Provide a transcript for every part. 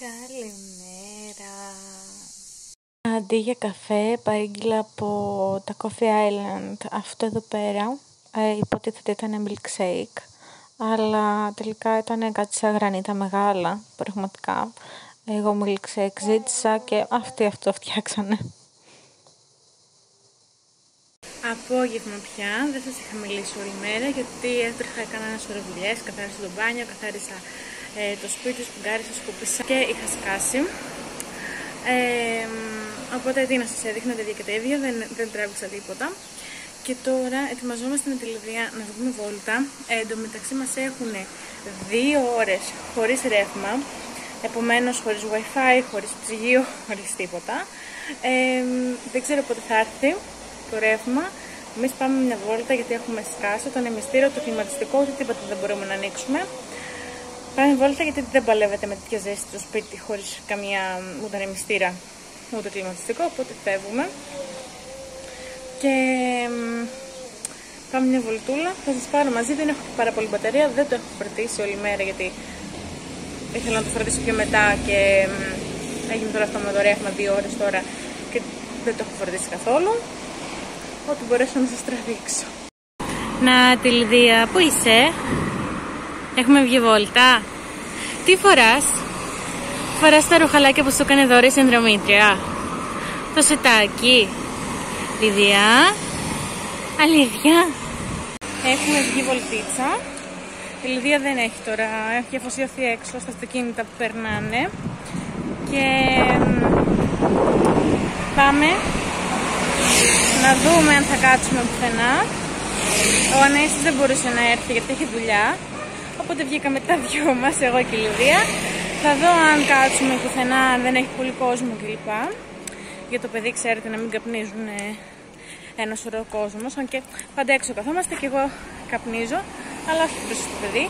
Καλημέρα. Αντί για καφέ παρήγγειλα από τα Coffee Island αυτό εδώ πέρα. Υποτίθεται ήταν milkshake, αλλά τελικά ήταν κάτι σαν γρανίτα μεγάλα, πραγματικά. Εγώ milkshake ζήτησα και αυτοί αυτό φτιάξανε. Απόγευμα πια, δεν σας είχα μιλήσει όλη μέρα γιατί έτρεχα, έκανα ένα σωρό δουλειές, καθάρισα το μπάνιο, καθάρισα το σπίτι, σπουγκάρισα, σκούπισα και είχα σκάσει. Οπότε τι να σας έδειχνα τέτοια και τέτοια, δεν τράβηξα τίποτα. Και τώρα ετοιμαζόμαστε με τη Λιδία να βγούμε βόλτα. Εν τω μεταξύ μας έχουν 2 ώρες χωρίς ρεύμα, επομένως χωρίς wifi, χωρίς ψυγείο, χωρίς τίποτα. Δεν ξέρω πότε θα έρθει το ρεύμα. Εμείς πάμε μια βόλτα γιατί έχουμε σκάσει το ανεμιστήριο, το κλιματιστικό, ούτε τίποτα δεν μπορούμε να ανοίξουμε. Πάμε βόλτα γιατί δεν παλεύεται με τέτοια ζέστη στο σπίτι χωρίς ούτε ανεμιστήρα ούτε κλιματιστικό, οπότε φεύγουμε. Και πάμε μια βολτούλα, θα σας πάρω μαζί, δεν έχω πάρα πολύ μπαταρία, δεν το έχω φορτίσει όλη μέρα γιατί ήθελα να το φορτίσω πιο μετά και έγινε τώρα αυτό με το ρεύμα 2 ώρες τώρα και δεν το έχω φορτίσει καθόλου. Ό,τι μπορέσω να σας τραβήξω. Να τη Λιδία, πού είσαι? Έχουμε βγει βόλτα. Τι φοράς? Φοράς τα ρουχαλάκια που σου έκανε δώρο η συνδρομήτρια? Το σετάκι? Λιδία, αλήθεια? Έχουμε βγει βολτίτσα. Η Λιδία δεν έχει τώρα, έχει αφοσιωθεί έξω στα αυτοκίνητα που περνάνε. Και πάμε να δούμε αν θα κάτσουμε πουθενά. Ο Ανέσης δεν μπορούσε να έρθει γιατί έχει δουλειά, οπότε βγήκαμε τα δυο μας, εγώ και η Λιδία. Θα δω αν κάτσουμε πουθενά, αν δεν έχει πολύ κόσμο κλπ. Για το παιδί ξέρετε να μην καπνίζουν ένα σωρό κόσμος, αν και πάντα έξω καθόμαστε και εγώ καπνίζω, αλλά όχι προς το παιδί.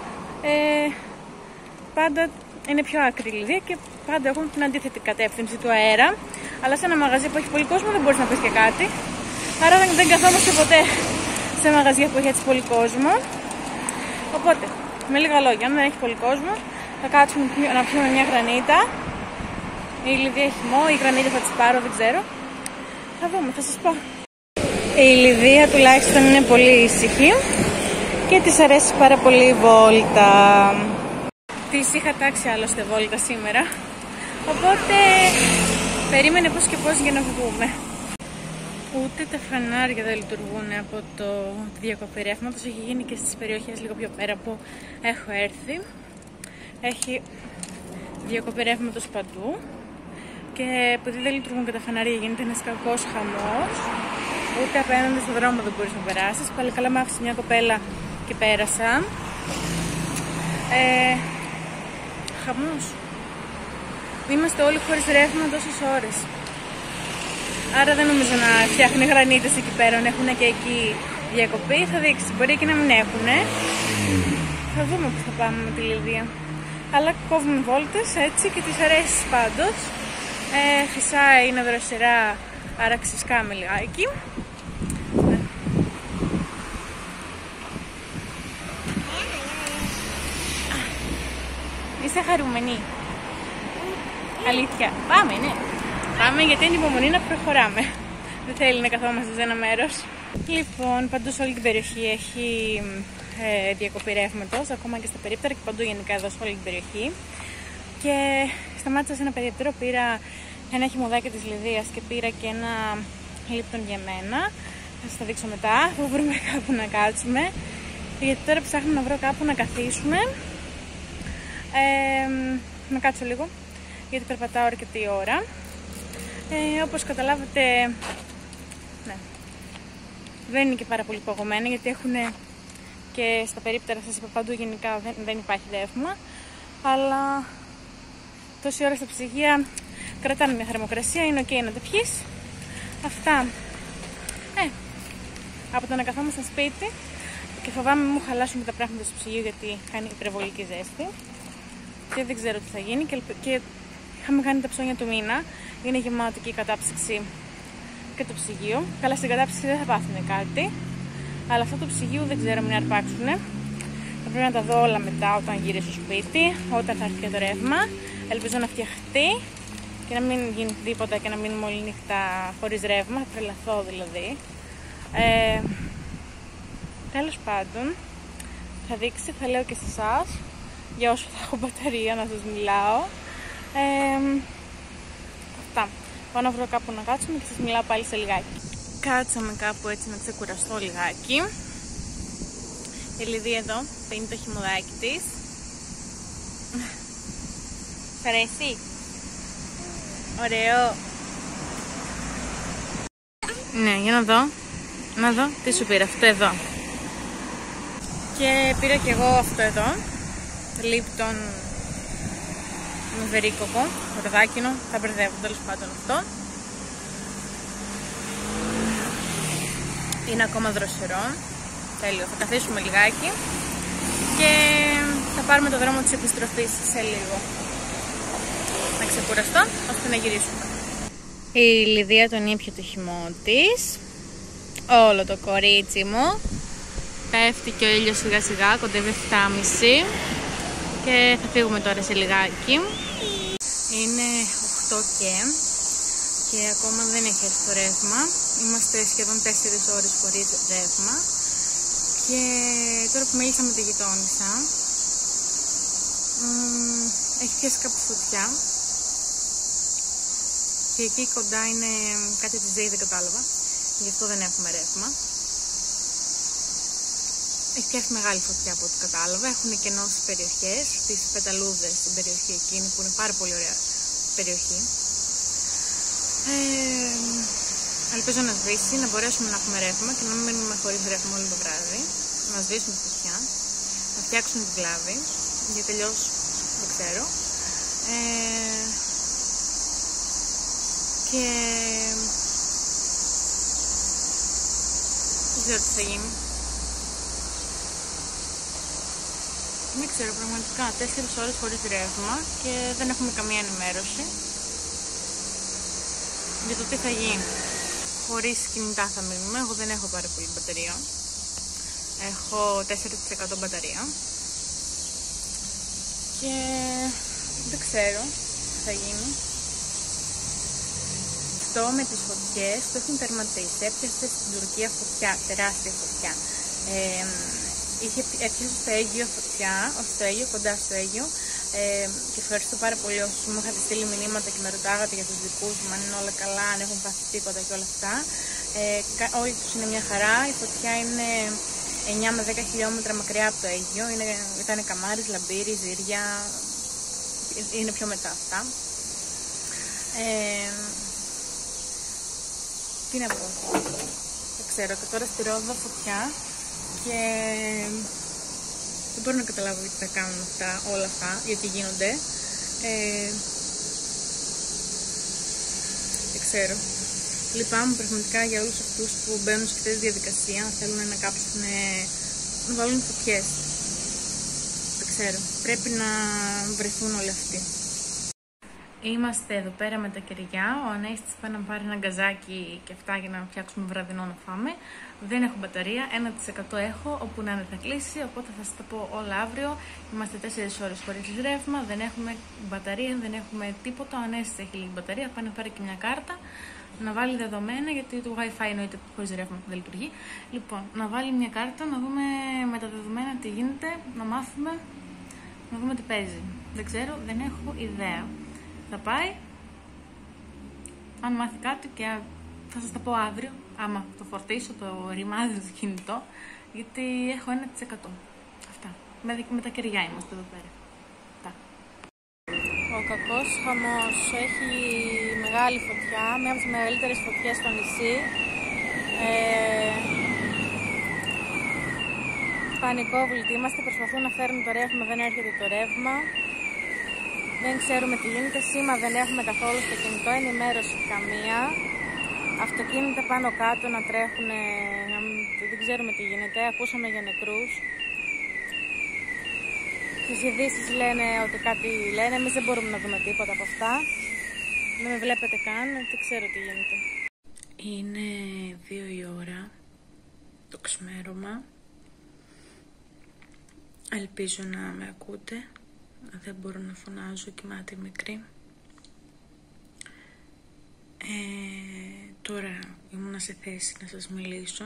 Πάντα είναι πιο άκρη η Λιδία και πάντα έχουν την αντίθετη κατεύθυνση του αέρα. Αλλά σε ένα μαγαζί που έχει πολύ κόσμο δεν μπορείς να πεις και κάτι. Άρα δεν καθόμαστε ποτέ σε μαγαζιά που έχει έτσι πολύ κόσμο. Οπότε, με λίγα λόγια, αν δεν έχει πολύ κόσμο, θα κάτσουμε να πιούμε μια γρανίτα. Η Λιδία έχει μό, η γρανίτα θα τις πάρω, δεν ξέρω. Θα δούμε, θα σας πω. Η Λιδία τουλάχιστον είναι πολύ ήσυχη και της αρέσει πάρα πολύ η βόλτα. Της είχα τάξει άλλωστε βόλτα σήμερα, οπότε περίμενε πώς και πώς για να βγούμε. Ούτε τα φανάρια δεν λειτουργούν από τη διακοπή ρεύματος. Έχει γίνει και στις περιοχές λίγο πιο πέρα που έχω έρθει. Έχει διακοπή ρεύματος παντού. Και επειδή δεν λειτουργούν και τα φανάρια γίνεται ένας κακός χαμός. Ούτε απέναντι στον δρόμο δεν μπορείς να περάσεις. Πάλι καλά μ' άφησε μια κοπέλα και πέρασα. Χαμός. Είμαστε όλοι χωρίς ρεύμα τόσες ώρες. Άρα δεν νομίζω να φτιάχνει γρανίτες εκεί πέρα, να έχουν και εκεί διακοπή. Θα δείξει, μπορεί και να μην έχουν. Θα δούμε που θα πάμε με τη Λιδία. Αλλά κόβουμε βόλτες έτσι και της αρέσει πάντως. Φυσάει, είναι δροσερά, άρα ξεσκάμε λιγάκι. Είσαι χαρούμενη? Αλήθεια. Πάμε, ναι. Πάμε γιατί είναι υπομονή να προχωράμε. Δεν θέλει να καθόμαστε σε ένα μέρος. Λοιπόν, παντού σε όλη την περιοχή έχει διακοπή ρεύματος, ακόμα και στα περίπτερα και παντού γενικά εδώ σε όλη την περιοχή. Και σταμάτησα σε ένα περίπτερο, πήρα ένα χυμωδάκι της Λιδίας και πήρα και ένα Λίπτον για μένα. Θα σας τα δείξω μετά, θα βρούμε κάπου να κάτσουμε. Γιατί τώρα ψάχνουμε να βρω κάπου να καθίσουμε. Να κάτσω λίγο, γιατί περπατάω αρκετή ώρα. Όπως καταλάβετε, ναι, δεν είναι και πάρα πολύ παγωμένα γιατί έχουν και στα περίπτερα, σας είπα παντού γενικά δεν υπάρχει ρεύμα, αλλά τόση ώρα στα ψυγεία κρατάνε μια θερμοκρασία, είναι ok να τα πιείς. Αυτά. Από το να καθόμαστε στο σπίτι και φοβάμαι μου χαλάσουμε τα πράγματα στο ψυγείο γιατί κάνει υπερβολική ζέστη και δεν ξέρω τι θα γίνει και είχαμε κάνει τα ψώνια του μήνα. Είναι γεμάτη και η κατάψυξη και το ψυγείο. Καλά, στην κατάψυξη δεν θα πάθουν κάτι, αλλά αυτό το ψυγείο δεν ξέρω μην αρπάξουνε. Θα πρέπει να τα δω όλα μετά όταν γυρίσω στο σπίτι, όταν θα έρθει και το ρεύμα. Ελπίζω να φτιαχτεί και να μην γίνει τίποτα και να μείνουμε όλη νύχτα χωρίς ρεύμα. Θα τρελαθώ δηλαδή. Τέλος πάντων, θα δείξει, θα λέω και σε εσάς, για όσο θα έχω μπαταρία να σας μιλάω. Αυτά. Πάω να βρω κάπου να κάτσουμε και σας μιλάω πάλι σε λιγάκι. Κάτσαμε κάπου έτσι να ξεκουραστώ λιγάκι. Η Λιδία εδώ πίνει το χυμουδάκι της. Σ' αρέσει? Ωραίο. Ναι, για να δω. Να δω τι σου πήρα. Αυτό εδώ. Και πήρα και εγώ αυτό εδώ. Λίπτον με βερίκοκο. Ροδάκινο. Θα μπερδεύω τέλος πάντων αυτό. Είναι ακόμα δροσερό. Τέλειο. Θα καθίσουμε λιγάκι. Και θα πάρουμε το δρόμο της επιστροφής σε λίγο. Να ξεκουραστώ ώστε να γυρίσουμε. Η Λιδία τον ήπια το χυμό της. Όλο το κορίτσι μου. Πέφτει και ο ήλιος σιγά σιγά, κοντεύει 7.30 και θα φύγουμε τώρα σε λιγάκι. Είναι 8 και ακόμα δεν έχει έρθει το ρεύμα. Είμαστε σχεδόν 4 ώρες χωρίς ρεύμα. Και τώρα που μίλησα με τη γειτόνισσα, έχει πιάσει κάπου φωτιά. Και εκεί κοντά είναι κάτι της ΔΕΗ, δεν κατάλαβα. Γι' αυτό δεν έχουμε ρεύμα. Έχει πιάσει μεγάλη φωτιά από ό,τι κατάλαβα. Έχουν κενώσει περιοχές, τις πεταλούδες στην περιοχή εκείνη που είναι πάρα πολύ ωραία περιοχή. Ελπίζω να σβήσει, να μπορέσουμε να έχουμε ρεύμα και να μην μείνουμε χωρίς ρεύμα όλο το βράδυ. Να σβήσουν τη φωτιά, να φτιάξουν την κλάβη, γιατί τελειώς δεν ξέρω. Και δεν ξέρω τι θα γίνει. Δεν ξέρω, πραγματικά 4 ώρες χωρίς ρεύμα και δεν έχουμε καμία ενημέρωση για το τι θα γίνει. Χωρίς κινητά θα μείνουμε. Εγώ δεν έχω πάρα πολύ μπαταρία. Έχω 4% μπαταρία και δεν ξέρω τι θα γίνει. Αυτό με τις φωτιές το έχουν τερματίσει. Έπιασε στην Τουρκία φωτιά, τεράστια φωτιά. Έπιασε στο Αίγυο φωτιά, στο Αίγυο, κοντά στο Αίγυο. Και ευχαριστώ πάρα πολύ όσους μου είχατε στείλει μηνύματα και με ρωτάγατε για τους δικούς μου, αν είναι όλα καλά, αν έχουν πάθει τίποτα και όλα αυτά. Όλοι τους είναι μια χαρά. Η φωτιά είναι 9 με 10 χιλιόμετρα μακριά από το Αίγυο. Ήταν Καμάρης, Λαμπύρη, Ζήρια. Είναι πιο μετά αυτά. Τι να πω. Δεν ξέρω. Και τώρα στη Ρόδο φωτιά. Και δεν μπορώ να καταλάβω γιατί θα κάνουν όλα αυτά, γιατί γίνονται. Δεν ξέρω. Λυπάμαι πραγματικά για όλους αυτούς που μπαίνουν σε αυτή τη διαδικασία, να θέλουν να κάψουν, να βάλουν φωτιές. Δεν ξέρω. Πρέπει να βρεθούν όλοι αυτοί. Είμαστε εδώ πέρα με τα κεριά. Ο Ανέστης πάει να πάρει ένα γκαζάκι και αυτά για να φτιάξουμε βραδινό να φάμε. Δεν έχω μπαταρία, 1% έχω, όπου να είναι θα κλείσει, οπότε θα σας τα πω όλα αύριο. Είμαστε 4 ώρες χωρίς ρεύμα, δεν έχουμε μπαταρία, δεν έχουμε τίποτα. Ο Ανέστης έχει λίγη μπαταρία, πάει να πάρει και μια κάρτα, να βάλει δεδομένα, γιατί το Wi-Fi εννοείται χωρίς ρεύμα δεν λειτουργεί. Λοιπόν, να βάλει μια κάρτα, να δούμε με τα δεδομένα τι γίνεται, να μάθουμε, να δούμε τι παίζει. Δεν ξέρω, δεν έχω ιδέα. Θα πάει, αν μάθει κάτι και θα σας τα πω αύριο, άμα το φορτίσω, το ρημάδι το κινητό, γιατί έχω 1%. Αυτά. Με τα κεριά είμαστε εδώ πέρα. Αυτά. Ο κακός χαμός έχει μεγάλη φωτιά, μία από τις μεγαλύτερες φωτιές στο νησί. Πανικόβλητοι είμαστε, προσπαθούν να φέρουν το ρεύμα, δεν έρχεται το ρεύμα. Δεν ξέρουμε τι γίνεται, σήμα δεν έχουμε καθόλου στο κινητό, ενημέρωση καμία. Αυτοκίνητα πάνω κάτω να τρέχουν, δεν ξέρουμε τι γίνεται, ακούσαμε για νεκρούς. Στις ειδήσεις λένε ότι κάτι λένε, εμείς δεν μπορούμε να δούμε τίποτα από αυτά. Δεν με βλέπετε καν, δεν ξέρω τι γίνεται. Είναι 2 η ώρα, το ξημέρωμα. Ελπίζω να με ακούτε. Δεν μπορώ να φωνάζω, κοιμάται μικρή. Τώρα ήμουν σε θέση να σας μιλήσω.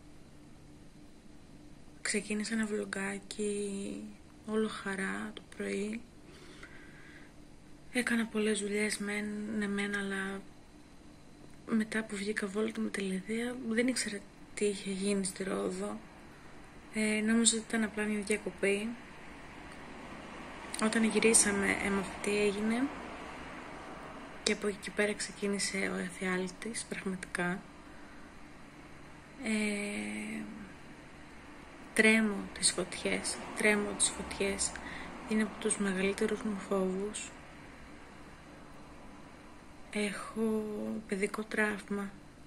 Ξεκίνησα ένα βλογκάκι όλο χαρά το πρωί. Έκανα πολλές δουλειές μεν, αλλά μετά που βγήκα βόλτα με τη Λιδία δεν ήξερα τι είχε γίνει στη Ρόδο. Νόμιζα ότι ήταν απλά μια διακοπή. Όταν γυρίσαμε έμαθα τι έγινε και από εκεί πέρα ξεκίνησε ο εφιάλτης πραγματικά. Τρέμω τις φωτιές, είναι από τους μεγαλύτερους μου φόβους. Έχω παιδικό τραύμα,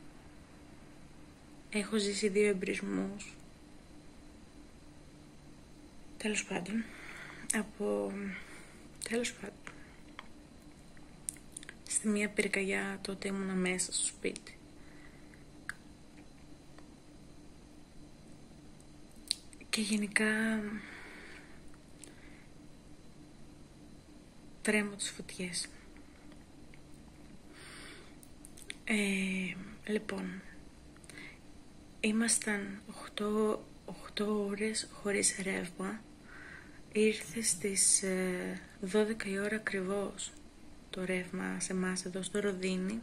έχω ζήσει 2 εμπρισμούς. Τέλος πάντων, στη μία πυρκαγιά τότε ήμουνα μέσα στο σπίτι. Και γενικά τρέμω τις φωτιές. Λοιπόν, ήμασταν 8 ώρες χωρίς ρεύμα. Ήρθε στις 12 η ώρα ακριβώς το ρεύμα σε εμάς εδώ στο Ροδίνι.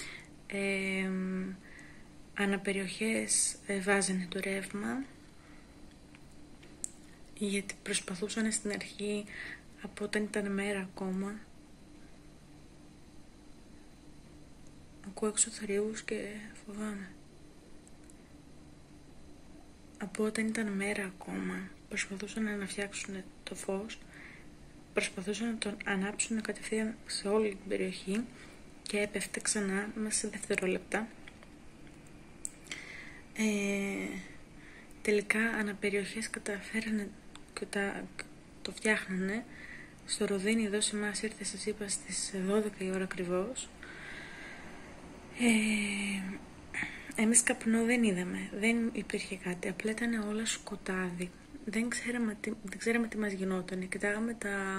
Αναπεριοχές βάζανε το ρεύμα, γιατί προσπαθούσαν στην αρχή από όταν ήταν μέρα ακόμα. Ακούω έξω θορύβους και φοβάμαι. Από όταν ήταν μέρα ακόμα προσπαθούσαν να φτιάξουν το φως, προσπαθούσαν να τον ανάψουν κατευθείαν σε όλη την περιοχή και έπεφτε ξανά μέσα σε δευτερόλεπτα. Τελικά αναπεριοχές καταφέρανε και το φτιάχνανε. Στο Ροδίνι εδώ σε εμάς ήρθε, σας είπα, στις 12 η ώρα ακριβώς. Εμείς καπνό δεν είδαμε, δεν υπήρχε κάτι, απλά ήταν όλα σκοτάδι. Δεν ξέραμε τι μας γινόταν. Κοιτάγαμε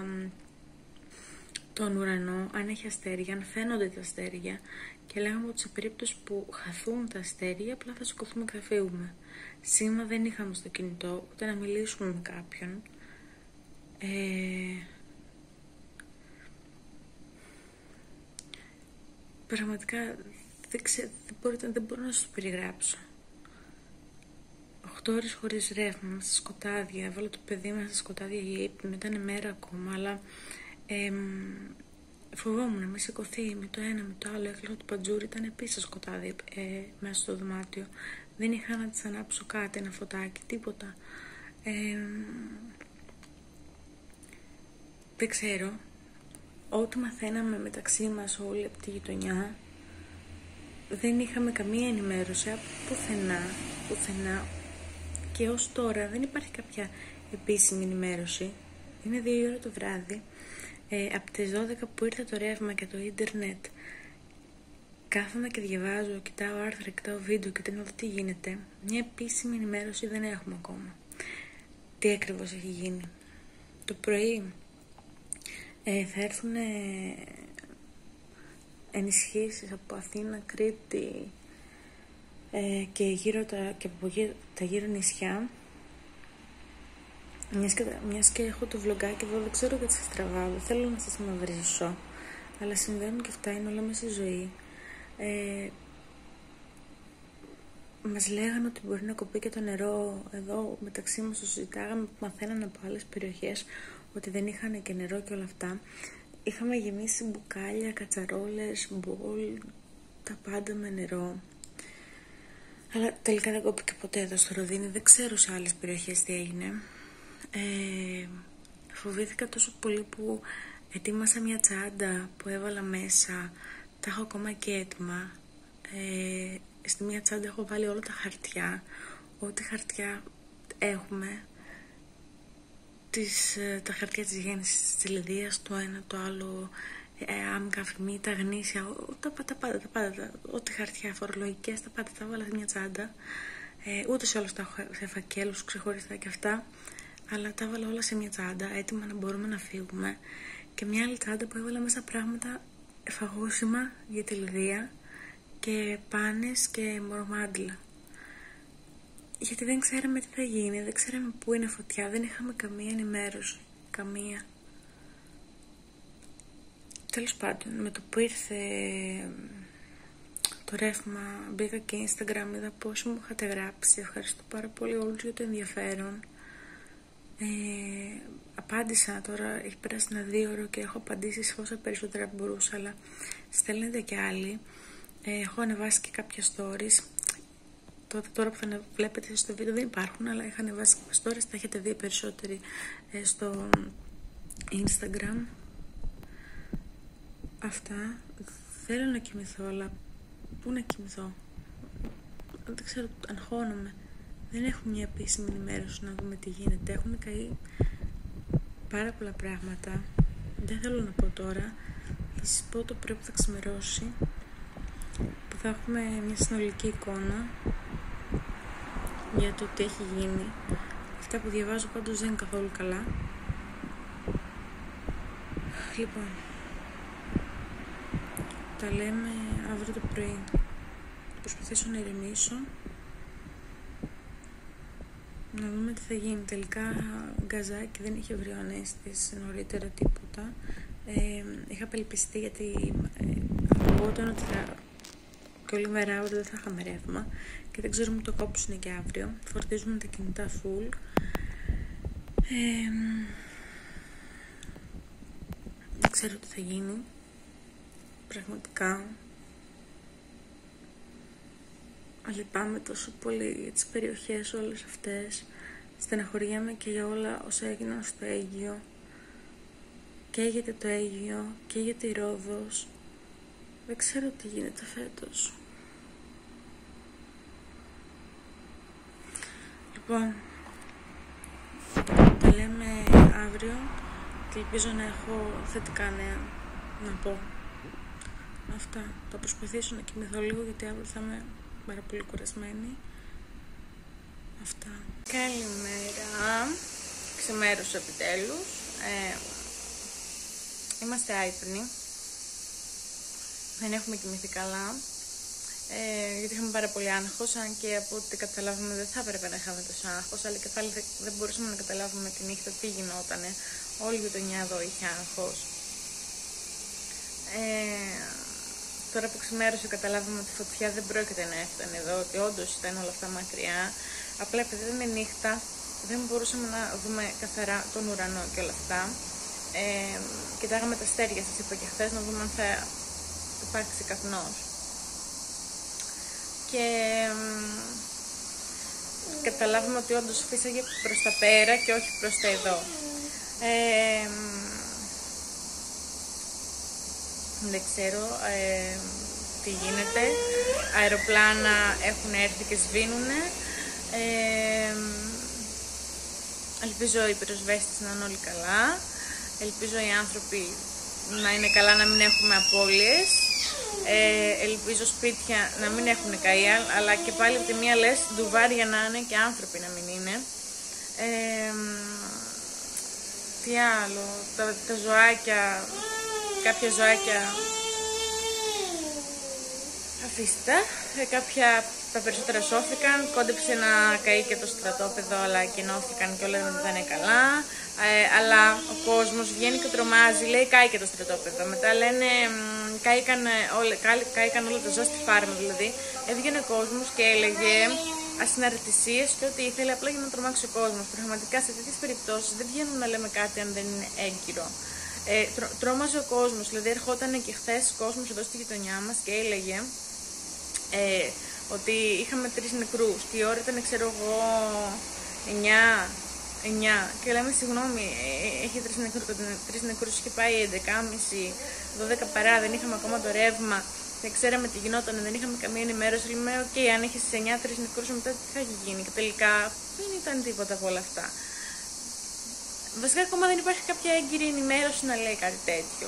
τον ουρανό, αν έχει αστέρια, αν φαίνονται τα αστέρια, και λέγαμε ότι σε περίπτωση που χαθούν τα αστέρια απλά θα σηκωθούμε και θα φύγουμε. Σήμα δεν είχαμε στο κινητό, ούτε να μιλήσουμε με κάποιον. Πραγματικά δεν μπορώ να σας περιγράψω. 8 ώρες χωρίς ρεύμα, στα σκοτάδια. Έβαλα το παιδί μας στα σκοτάδια για ύπνο. Ήταν μέρα ακόμα, αλλά φοβόμουν με σηκωθεί με το ένα με το άλλο. Έκλεισα το παντζούρι, ήταν επίσης σκοτάδι μέσα στο δωμάτιο. Δεν είχα να της ανάψω κάτι, ένα φωτάκι, τίποτα. Δεν ξέρω. Ό,τι μαθαίναμε μεταξύ μας όλη από τη γειτονιά, δεν είχαμε καμία ενημέρωση από πουθενά. Και ως τώρα δεν υπάρχει κάποια επίσημη ενημέρωση. Είναι 2 η ώρα το βράδυ. Από τις 12 που ήρθε το ρεύμα και το ίντερνετ, κάθομαι και διαβάζω, κοιτάω άρθρα, κοιτάω βίντεο και δεν δω τι γίνεται. Μια επίσημη ενημέρωση δεν έχουμε ακόμα. Τι ακριβώς έχει γίνει. Το πρωί θα έρθουν ενισχύσεις από Αθήνα, Κρήτη και από τα γύρω νησιά. Μιας και έχω το βλογκάκι εδώ, δεν ξέρω γιατί σας τραβάω, δεν θέλω να σας μαυρίσω, αλλά συμβαίνουν και αυτά, είναι όλα μέσα στη ζωή. Μας λέγανε ότι μπορεί να κοπεί και το νερό. Εδώ μεταξύ μας το συζητάγαμε, που μαθαίνανε από άλλες περιοχές ότι δεν είχαν και νερό και όλα αυτά. Είχαμε γεμίσει μπουκάλια, κατσαρόλες, μπολ, τα πάντα με νερό. Αλλά τελικά δεν κόπηκε ποτέ εδώ στο Ροδίνι. Δεν ξέρω σε άλλες περιοχές τι έγινε. Φοβήθηκα τόσο πολύ που ετοίμασα μια τσάντα που έβαλα μέσα. Τα έχω ακόμα και έτοιμα. Στη μια τσάντα έχω βάλει όλα τα χαρτιά. Ό,τι χαρτιά έχουμε. Τα χαρτιά της γέννησης της Λιδίας, το ένα, το άλλο, άμυγα, αφημί, τα γνήσια, τα πάντα, ό,τι χαρτιά, φορολογικές, τα πάντα τα βάλα σε μια τσάντα. Ούτε σε όλους τα έχω σε φακέλους ξεχωριστά και αυτά. αλλά τα έβαλα όλα σε μια τσάντα, έτοιμα να μπορούμε να φύγουμε. Και μια άλλη τσάντα που έβαλα μέσα πράγματα εφαγώσιμα για τη Λιδία και πάνες και μορομάντιλα. Γιατί δεν ξέραμε τι θα γίνει, δεν ξέραμε πού είναι φωτιά, δεν είχαμε καμία ενημέρωση, καμία. Τέλος πάντων, με το που ήρθε το ρεύμα, μπήκα και Instagram, είδα πόσο μου είχατε γράψει. Ευχαριστώ πάρα πολύ όλους για το ενδιαφέρον. Απάντησα τώρα, έχει περάσει ένα 2ωρο και έχω απαντήσει όσα περισσότερα μπορούσα, αλλά στέλνετε κι άλλοι. Έχω ανεβάσει και κάποια stories. Τώρα που θα βλέπετε στο βίντεο δεν υπάρχουν, αλλά είχα ανεβάσει κάποια stories, τα έχετε δει περισσότεροι στο Instagram. Αυτά. Θέλω να κοιμηθώ, αλλά πού να κοιμηθώ? Δεν ξέρω, αγχώνομαι. Δεν έχουμε μια επίσημη ενημέρωση να δούμε τι γίνεται. Έχουν καεί πάρα πολλά πράγματα. Δεν θέλω να πω τώρα. Θα σας πω το πρωί που θα ξημερώσει, που θα έχουμε μια συνολική εικόνα για το τι έχει γίνει. Αυτά που διαβάζω πάντως δεν είναι καθόλου καλά. Λοιπόν, τα λέμε αύριο το πρωί. Θα προσπαθήσω να ηρεμήσω, να δούμε τι θα γίνει. Τελικά γκαζάκι, δεν είχε βρει ο Ανέστης νωρίτερα τίποτα. Είχα απελπιστεί γιατί ακούγονταν ότι και όλη μέρα αύριο δεν θα είχαμε ρεύμα και δεν ξέρουμε το κόψουν και αύριο. Φορτίζουμε τα κινητά full. Δεν ξέρω τι θα γίνει. Πραγματικά λυπάμαι τόσο πολύ για τις περιοχές όλες αυτές. Στεναχωριέμαι και για όλα όσα έγιναν στο Αίγυο. Καίγεται το Αίγυο, καίγεται η Ρόδος. Δεν ξέρω τι γίνεται φέτος. Λοιπόν, τα λέμε αύριο και ελπίζω να έχω θετικά νέα να πω. Αυτά. Θα προσπαθήσω να κοιμηθώ λίγο γιατί αύριο θα είμαι πάρα πολύ κουρασμένη. Αυτά. Καλημέρα. Ξημέρωσα επιτέλους. Είμαστε άυπνοι. Δεν έχουμε κοιμηθεί καλά. Γιατί είχαμε πάρα πολύ άγχος, αν και από ό,τι καταλάβουμε δεν θα έπρεπε να είχαμε τόσο άγχος, αλλά και πάλι δεν μπορούσαμε να καταλάβουμε τη νύχτα τι γινότανε. Όλη η γειτονιά εδώ είχε άγχος. Τώρα που ξημέρωσε καταλάβαμε ότι η φωτιά δεν πρόκειται να έφτανε εδώ, ότι όντως ήταν όλα αυτά μακριά. Απλά επειδή ήταν νύχτα δεν μπορούσαμε να δούμε καθαρά τον ουρανό και όλα αυτά. Κοιτάγαμε τα αστέρια, σας είπα και χθες, να δούμε αν θα υπάρξει καπνός. Και καταλάβαμε ότι όντως φύσαγε προς τα πέρα και όχι προς τα εδώ. Δεν ξέρω τι γίνεται. Αεροπλάνα έχουν έρθει και σβήνουνε. Ελπίζω οι πυροσβέστες να είναι όλοι καλά. Ελπίζω οι άνθρωποι να είναι καλά, να μην έχουμε απώλειες. Ελπίζω σπίτια να μην έχουν καεί, αλλά και πάλι από τη μία λες ντουβάρια να είναι και άνθρωποι να μην είναι. Τι άλλο, τα ζωάκια, κάποια ζωάκια αφήστε, τα περισσότερα σώθηκαν, κόντεψε να καεί και το στρατόπεδο, αλλά κοινώθηκαν και όλα δεν είναι καλά. Αλλά ο κόσμος βγαίνει και τρομάζει, λέει κάει και το στρατόπεδο. Μετά λένε κάηκαν όλα τα ζώα στη φάρμα, δηλαδή. Έβγαινε ο κόσμος και έλεγε ασυναρτησίες και ό,τι ήθελε, απλά για να τρομάξει ο κόσμος. Πραγματικά σε τέτοιες περιπτώσεις δεν βγαίνουν να λέμε κάτι αν δεν είναι έγκυρο. Τρόμαζε ο κόσμος, δηλαδή ερχόταν και χθες κόσμος εδώ στη γειτονιά μας και έλεγε ότι είχαμε 3 νεκρούς και η ώρα ήταν, ξέρω εγώ, 9 και λέμε συγγνώμη, έχει 3 νεκρούς, είχε πάει 11.30, 12 παρά, δεν είχαμε ακόμα το ρεύμα, δεν ξέραμε τι γινόταν, δεν είχαμε καμία ενημέρωση. Λέμε, οκ, αν είχε στις 9 3 νεκρούς, μετά τι θα έχει γίνει? Και τελικά δεν ήταν τίποτα από όλα αυτά. Βασικά ακόμα δεν υπάρχει κάποια έγκυρη ενημέρωση να λέει κάτι τέτοιο.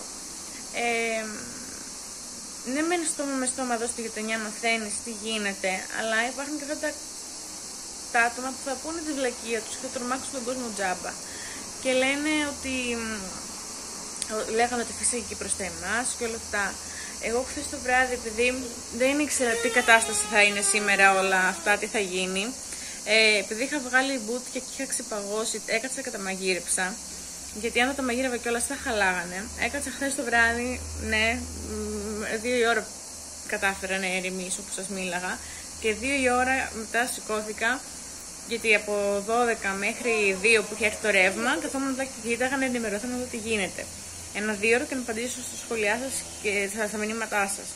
Ναι, μένει στόμα με στόμα εδώ στη γειτονιά, μαθαίνεις τι γίνεται, αλλά υπάρχουν και αυτά τα άτομα που θα πούνε τη βλακεία τους και θα τρομάξουν τον κόσμο τζάμπα. Και λένε ότι, λέγανε ότι φυσική προς τα εμάς και όλα αυτά. Εγώ χθες το βράδυ, επειδή δεν ήξερα τι κατάσταση θα είναι σήμερα όλα αυτά, τι θα γίνει, επειδή είχα βγάλει μπουτια και είχα ξεπαγώσει, έκατσα και τα μαγείρεψα, γιατί αν δεν τα μαγείρευα κιόλας θα χαλάγανε. Έκατσα χθες το βράδυ, ναι, 2 η ώρα κατάφερα να ερεμήσω που σας μίλαγα, και 2 η ώρα μετά σηκώθηκα, γιατί από 12 μέχρι 2 που είχε έρθει το ρεύμα, καθόμουν μετά και κοίταγα να ενημερωθώ να δω τι γίνεται. 1-2 ώρα και να απαντήσω στα σχόλιά σας και στα μηνύματά σας.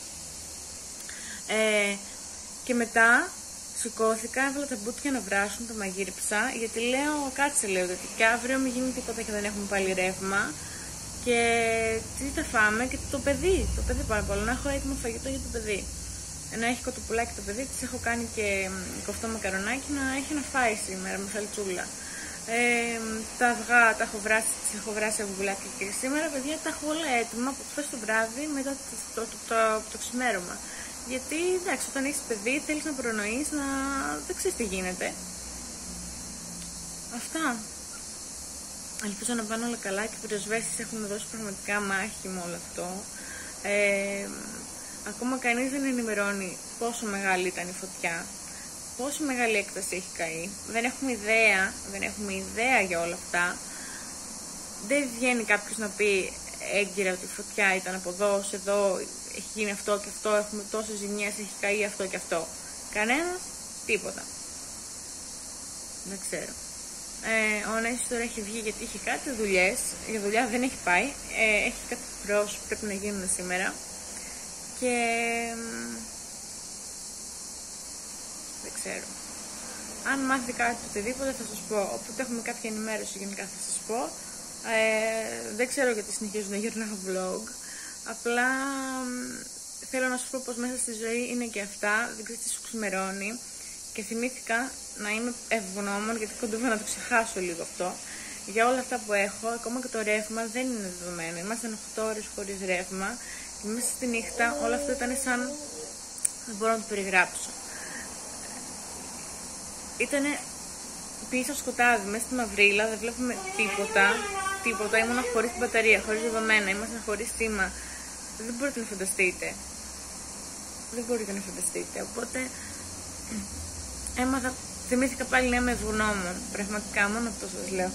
Και μετά σηκώθηκα, έβαλα τα μπουτια να βράσουν, τα μαγείρεψα, γιατί λέω, κάτσε λέω, γιατί και αύριο μην γίνει τίποτα και δεν έχουμε πάλι ρεύμα. Και τι θα φάμε, και το παιδί πάρα πολύ, να έχω έτοιμο φαγητό για το παιδί. Να έχει κοτοπουλάκι το παιδί, της έχω κάνει και κοφτό μακαρονάκι να έχει να φάει σήμερα με σαλτσούλα. Τα αυγά τα έχω βράσει, τις έχω βράσει αυγουλάκι και σήμερα, παιδιά, τα έχω όλα έτοιμα από χθες το βράδυ μετά το ξημέρωμα. Γιατί εντάξει, όταν έχεις παιδί θέλεις να προνοείς, να δεν ξέρεις τι γίνεται. Αυτά. Ελπίζω να πάνε όλα καλά και οι πυροσβέστες έχουν δώσει πραγματικά μάχη με όλο αυτό. Ακόμα κανείς δεν ενημερώνει πόσο μεγάλη ήταν η φωτιά, πόσο μεγάλη έκταση έχει καεί. Δεν έχουμε ιδέα για όλα αυτά. Δεν βγαίνει κάποιος να πει έγκυρα ότι η φωτιά ήταν από εδώ σε εδώ, έχει γίνει αυτό και αυτό, έχουμε τόσες ζημιές, έχει καεί αυτό και αυτό. Κανένας, τίποτα. Δεν ξέρω. Ο Ανέσης τώρα έχει βγει γιατί είχε κάτι δουλειές, για δουλειά δεν έχει πάει, έχει κάτι προς που πρέπει να γίνουν σήμερα. Και δεν ξέρω. Αν μάθει κάτι οτιδήποτε θα σας πω. Όποτε έχουμε κάποια ενημέρωση γενικά θα σας πω. Δεν ξέρω γιατί συνεχίζω να γυρνάω vlog. Απλά θέλω να σας πω πως μέσα στη ζωή είναι και αυτά. Δεν ξέρεις τι σου ξημερώνει. Και θυμήθηκα να είμαι ευγνώμων, γιατί κοντεύω να το ξεχάσω λίγο αυτό. Για όλα αυτά που έχω, ακόμα και το ρεύμα δεν είναι δεδομένο. Ήμασταν 8 ώρες χωρίς ρεύμα. Και μέσα στη νύχτα όλο αυτό ήταν σαν, δεν μπορώ να το περιγράψω. Ήτανε πίσω σκοτάδι, μέσα στη μαυρίλα, δεν βλέπουμε τίποτα. Ήμουνα χωρίς την μπαταρία, χωρίς δεδομένα, ήμασταν χωρίς σήμα. Δεν μπορείτε να φανταστείτε. Οπότε θυμήθηκα πάλι να είμαι ευγνώμων. Πραγματικά, μόνο αυτό σας λέω.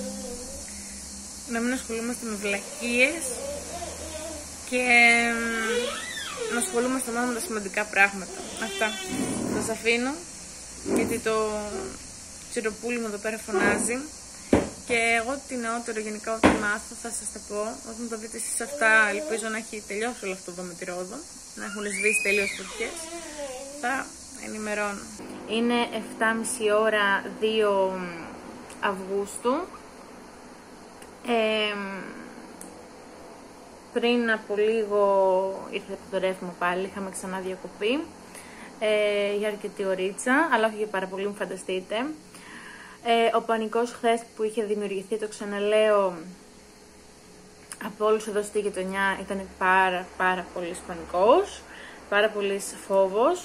Να μην ασχολούμαστε με βλακίες και να ασχολούμαστε μόνο με τα σημαντικά πράγματα. Αυτά. Σας αφήνω, γιατί το τσιροπούλι μου εδώ πέρα φωνάζει. Και εγώ τι νεότερο γενικά ό,τι μάθω θα σας τα πω. Όταν το δείτε εσείς αυτά, ελπίζω να έχει τελειώσει όλο αυτό εδώ με τη Ρόδο, να έχουν σβήσει τελείως φωτιές, θα ενημερώνω. Είναι 7.30 ώρα 2 Αυγούστου. Πριν από λίγο ήρθε το ρεύμα πάλι, είχαμε ξανά διακοπή για αρκετή ωρίτσα, αλλά όχι για πάρα πολύ, μου φανταστείτε. Ο πανικός χθες που είχε δημιουργηθεί, το ξαναλέω, από όλους εδώ στη γειτονιά ήταν πάρα πολύ πανικός, πάρα πολύ φόβος,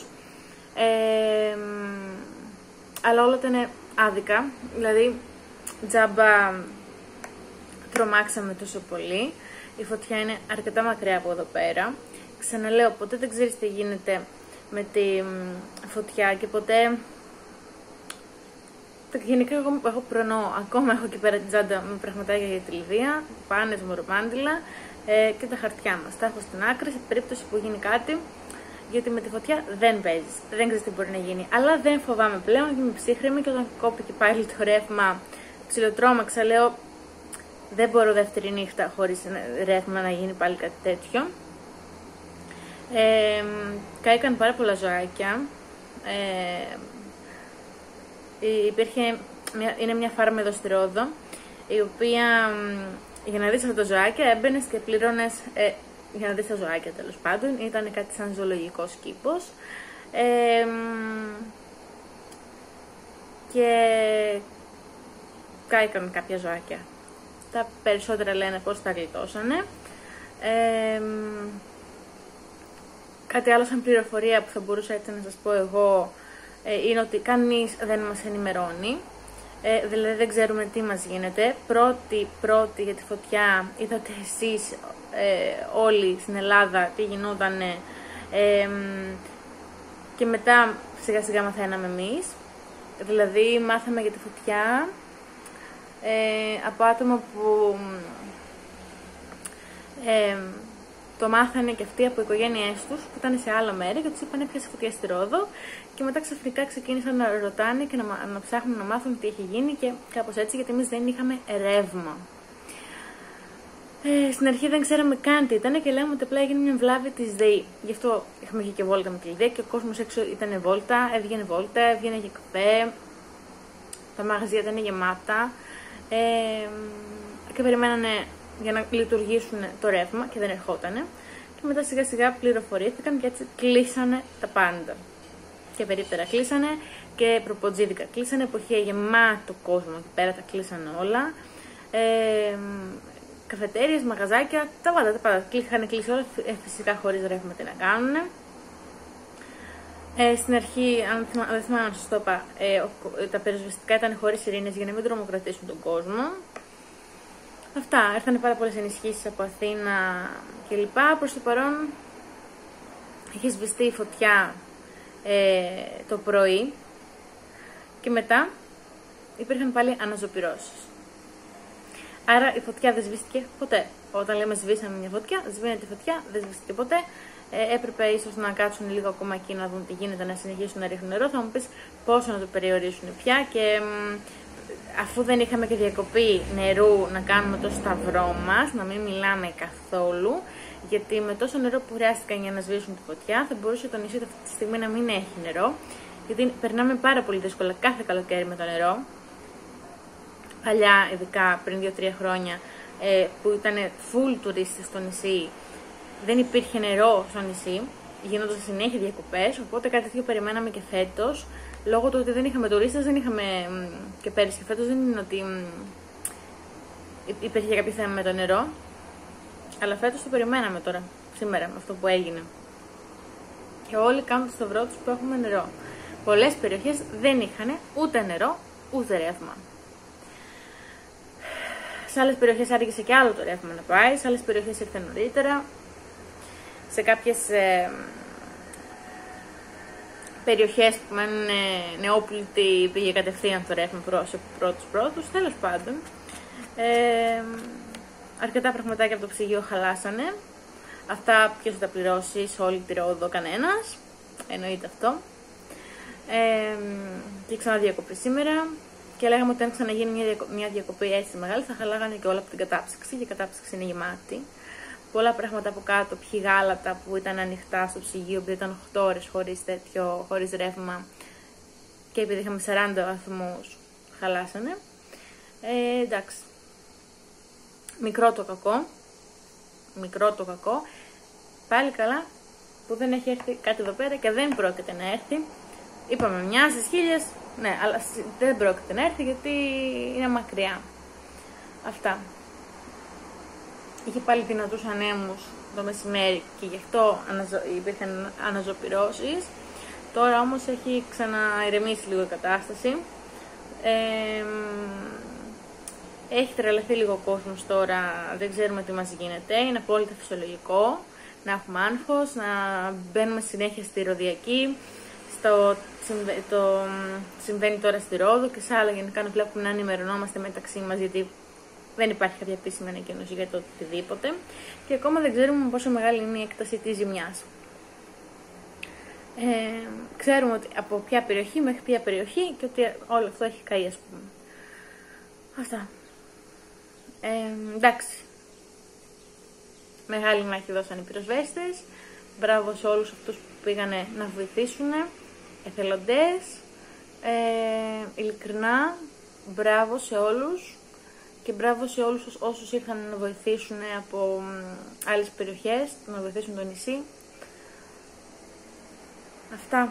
αλλά όλα ήταν άδικα, δηλαδή τζάμπα τρομάξαμε τόσο πολύ. Η φωτιά είναι αρκετά μακριά από εδώ πέρα. Ξαναλέω, ποτέ δεν ξέρεις τι γίνεται με τη φωτιά και ποτέ... Γενικά εγώ προνοώ. Ακόμα έχω εκεί πέρα την τσάντα με πραγματάκια για τη Λιδία, πάνες, μορομάντιλα και τα χαρτιά μας. Τα έχω στην άκρη σε περίπτωση που γίνει κάτι, γιατί με τη φωτιά δεν παίζεις. Δεν ξέρεις τι μπορεί να γίνει. Αλλά δεν φοβάμαι πλέον, είμαι ψύχρεμη και όταν κόπηκε πάλι το ρεύμα, ψιλοτρώμαξα, λέω δεν μπορώ δεύτερη νύχτα χωρίς ρεύμα να γίνει πάλι κάτι τέτοιο. Κάηκαν πάρα πολλά ζωάκια. Είναι μια φάρμα εδώ στη Ρόδο, η οποία για να δεις αυτά τα ζωάκια έμπαινες και πληρώνες, για να δεις τα ζωάκια τέλος πάντων, ήταν κάτι σαν ζωολογικός κήπος. Και κάηκαν κάποια ζωάκια. Τα περισσότερα λένε πως τα γλιτώσανε. Κάτι άλλο σαν πληροφορία που θα μπορούσα έτσι να σας πω εγώ, είναι ότι κανείς δεν μας ενημερώνει. Δηλαδή δεν ξέρουμε τι μας γίνεται. Πρώτη για τη φωτιά είδατε εσείς όλοι στην Ελλάδα τι γινότανε, και μετά σιγά σιγά μαθαίναμε εμείς. Δηλαδή μάθαμε για τη φωτιά από άτομα που το μάθανε και αυτοί από οικογένειές τους που ήταν σε άλλο μέρη και τους είπαν έπιασε φωτιά στη Ρόδο, και μετά ξαφνικά ξεκίνησαν να ρωτάνε και να ψάχνουν να μάθουν τι έχει γίνει και κάπως έτσι, γιατί εμείς δεν είχαμε ρεύμα. Στην αρχή δεν ξέραμε καν τι ήταν και λέμε ότι απλά έγινε μια βλάβη της ΔΕΗ. Γι' αυτό είχαμε και βόλτα με τη ΔΕΗ και ο κόσμος έξω ήταν βόλτα, έβγαινε για καφέ, τα μαγαζιά ήταν γεμάτα και περιμένανε για να λειτουργήσουν το ρεύμα και δεν ερχότανε. Και μετά σιγά σιγά πληροφορήθηκαν και έτσι κλείσανε τα πάντα. Και περίπτερα κλείσανε και προποτζίδικα κλείσανε, εποχή γεμάτο κόσμο εκεί πέρα, τα κλείσανε όλα. Καφετέριες, μαγαζάκια, τα πάντα. Είχαν κλείσει όλα, φυσικά χωρίς ρεύμα τι να κάνουν. Στην αρχή, αν δεν θυμάμαι αν σας το είπα, τα πυροσβεστικά ήταν χωρίς σιρήνες για να μην τρομοκρατήσουν τον κόσμο. Αυτά, έρθανε πάρα πολλές ενισχύσεις από Αθήνα κλπ. Προς το παρόν είχε σβηστεί η φωτιά το πρωί και μετά υπήρχαν πάλι αναζωπυρώσεις. Άρα η φωτιά δεν σβήστηκε ποτέ. Όταν λέμε σβήσαμε μια φωτιά, σβήνεται η φωτιά, δεν σβήστηκε ποτέ. Έπρεπε ίσως να κάτσουν λίγο ακόμα εκεί να δουν τι γίνεται, να συνεχίσουν να ρίχνουν νερό. Θα μου πεις πόσο να το περιορίσουν πια, και αφού δεν είχαμε και διακοπή νερού να κάνουμε το σταυρό μας, να μην μιλάμε καθόλου, γιατί με τόσο νερό που χρειάστηκαν για να σβήσουν τη φωτιά θα μπορούσε το νησί αυτή τη στιγμή να μην έχει νερό, γιατί περνάμε πάρα πολύ δύσκολα κάθε καλοκαίρι με το νερό. Παλιά, ειδικά πριν 2-3 χρόνια, που ήταν full τουρίστες στο νησί, δεν υπήρχε νερό στο νησί, γίνονταν συνέχεια διακοπές, οπότε κάτι τέτοιο περιμέναμε και φέτος. Λόγω του ότι δεν είχαμε τουρίστες, δεν είχαμε και πέρυσι και φέτος, δεν είναι ότι υπήρχε κάποιο θέμα με το νερό, αλλά φέτος το περιμέναμε τώρα, σήμερα, με αυτό που έγινε. Και όλοι κάνουν το σταυρό τους που έχουμε νερό. Πολλές περιοχές δεν είχαν ούτε νερό, ούτε ρεύμα. Σε άλλες περιοχές άργησε και άλλο το ρεύμα να πάει, σε άλλες περιοχές ήρθε νωρίτερα. Σε κάποιες περιοχές που μένουν νεόπλουτοι πήγε κατευθείαν το ρεύμα σε πρώτους, τέλος πάντων. Αρκετά πραγματάκια από το ψυγείο χαλάσανε. Αυτά ποιος θα τα πληρώσει σε όλη τη Ρόδο? Κανένας. Εννοείται αυτό. Και ξανά διακοπή σήμερα. Και λέγαμε ότι αν ξαναγίνει μια διακοπή έτσι μεγάλη θα χαλάγανε και όλα από την κατάψυξη. Και η κατάψυξη είναι γεμάτη. Πολλά πράγματα από κάτω, ποιοι γάλατα που ήταν ανοιχτά στο ψυγείο, που ήταν 8 ώρες χωρίς ρεύμα, και επειδή είχαμε 40 βαθμούς χαλάσανε. Εντάξει. Μικρό το κακό. Πάλι καλά που δεν έχει έρθει κάτι εδώ πέρα και δεν πρόκειται να έρθει. Είπαμε μια στις 1000, ναι, αλλά δεν πρόκειται να έρθει γιατί είναι μακριά. Αυτά. Είχε πάλι δυνατούς ανέμους το μεσημέρι και γι' αυτό υπήρχαν αναζωπυρώσεις. Τώρα όμως έχει ξαναειρεμήσει λίγο η κατάσταση. Έχει τρελαθεί λίγο ο κόσμος τώρα, δεν ξέρουμε τι μας γίνεται. Είναι απόλυτα φυσιολογικό να έχουμε άγχος, να μπαίνουμε συνέχεια στη Ροδιακή. Το συμβαίνει τώρα στη Ρόδο και σε άλλα γενικά να βλέπουμε να ενημερωνόμαστε μεταξύ μας, γιατί δεν υπάρχει κάποια επίσημη ανακοίνωση για το οτιδήποτε και ακόμα δεν ξέρουμε πόσο μεγάλη είναι η έκταση της ζημιάς. Ξέρουμε ότι από ποια περιοχή μέχρι ποια περιοχή και ότι όλο αυτό έχει καεί, ας πούμε. Αυτά. Εντάξει. Μεγάλη μάχη δώσαν οι πυροσβέστες. Μπράβο σε όλους αυτούς που πήγανε να βοηθήσουν. Εθελοντές. Ειλικρινά, μπράβο σε όλους. Και μπράβο σε όλους όσους ήρθαν να βοηθήσουν από άλλες περιοχές, να βοηθήσουν το νησί. Αυτά.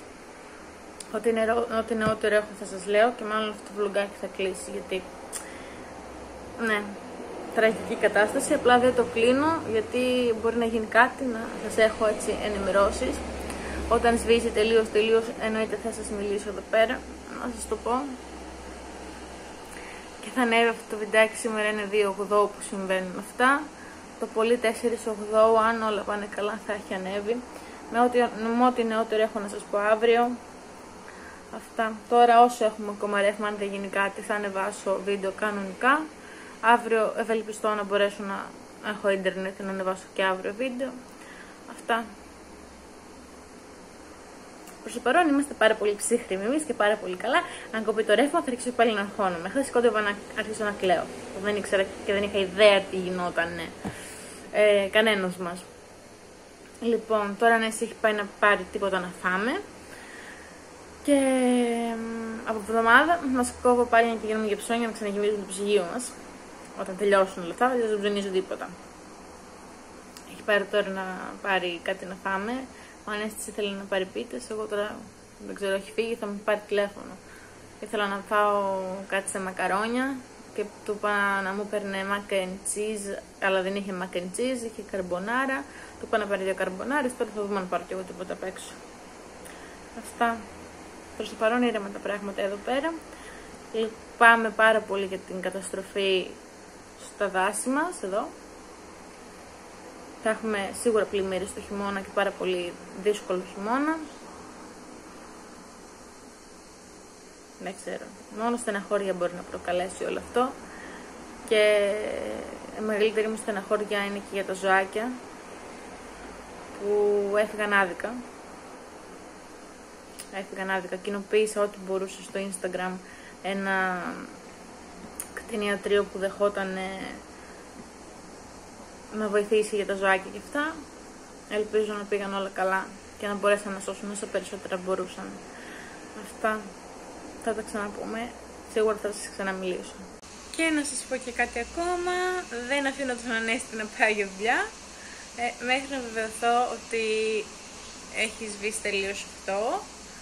Ό,τι νεότερο έχω θα σας λέω και μάλλον αυτό το vlogάκι θα κλείσει γιατί, ναι, τραγική κατάσταση. Απλά δεν το κλείνω γιατί μπορεί να γίνει κάτι, να σας έχω έτσι ενημερώσεις. Όταν σβήσει τελείως, εννοείται θα σας μιλήσω εδώ πέρα, να σας το πω. Και θα ανέβει αυτό το βιντεάκι, σήμερα είναι 2/8 που συμβαίνουν αυτά. Το πολύ 4/8, αν όλα πάνε καλά, θα έχει ανέβει. Με ό,τι νεότερο έχω να σας πω αύριο. Αυτά. Τώρα όσο έχουμε ακόμα ρεύμα, αν δεν γίνει κάτι, θα ανεβάσω βίντεο κανονικά. Αύριο ευελπιστώ να μπορέσω να έχω ίντερνετ και να ανεβάσω και αύριο βίντεο. Αυτά. Προς το παρόν είμαστε πάρα πολύ ψύχρεμοι εμείς και πάρα πολύ καλά. Αν κοπεί το ρεύμα θα αρχίσω πάλι να αγχώνομαι. Χθες κόντευα να αρχίσω να κλαίω. Δεν ήξερα και δεν είχα ιδέα τι γινόταν. Κανένας μας. Λοιπόν, τώρα ναι, έχει πάει να πάρει τίποτα να φάμε. Και από εβδομάδα μας κόβω πάλι να πηγαίνουμε για ψώνια να ξαναγεμίζουμε το ψυγείο μας. Όταν τελειώσουν όλα αυτά, δεν ψωνίζω τίποτα. Έχει πάρει τώρα να πάρει κάτι να φάμε. Ο Ανέστης ήθελε να πάρει πίτες, εγώ τώρα δεν ξέρω, έχει φύγει, θα μου πάρει τηλέφωνο. Ήθελα να φάω κάτι σε μακαρόνια και του είπα να μου παίρνει mac and cheese, αλλά δεν είχε mac and cheese, είχε καρμπονάρα. Του είπα να πάρει 2 καρμπονάρες, τώρα θα δούμε αν πάρω και εγώ τίποτα απ' έξω. Αυτά. Προς το παρόν ήρεμα τα πράγματα εδώ πέρα. Λυπάμαι πάρα πολύ για την καταστροφή στα δάση μας, εδώ. Θα έχουμε σίγουρα πλημμύρες στο χειμώνα και πάρα πολύ δύσκολο χειμώνα. Δεν ξέρω. Μόνο στεναχώρια μπορεί να προκαλέσει όλο αυτό. Και η μεγαλύτερη μου στεναχώρια είναι και για τα ζωάκια που έφυγαν άδικα. Κοινοποίησα ό,τι μπορούσα στο Instagram ένα κτηνιατρίο που δεχόταν να βοηθήσει για τα ζωάκια και αυτά. Ελπίζω να πήγαν όλα καλά και να μπορέσαν να σώσουν όσο περισσότερα μπορούσαν. Αυτά θα τα ξαναπούμε. Σίγουρα θα σας ξαναμιλήσω. Και να σας πω και κάτι ακόμα. Δεν αφήνω τον Ανέστη να πάει για δουλειά μέχρι να βεβαιωθώ ότι έχει σβήσει τελείως αυτό.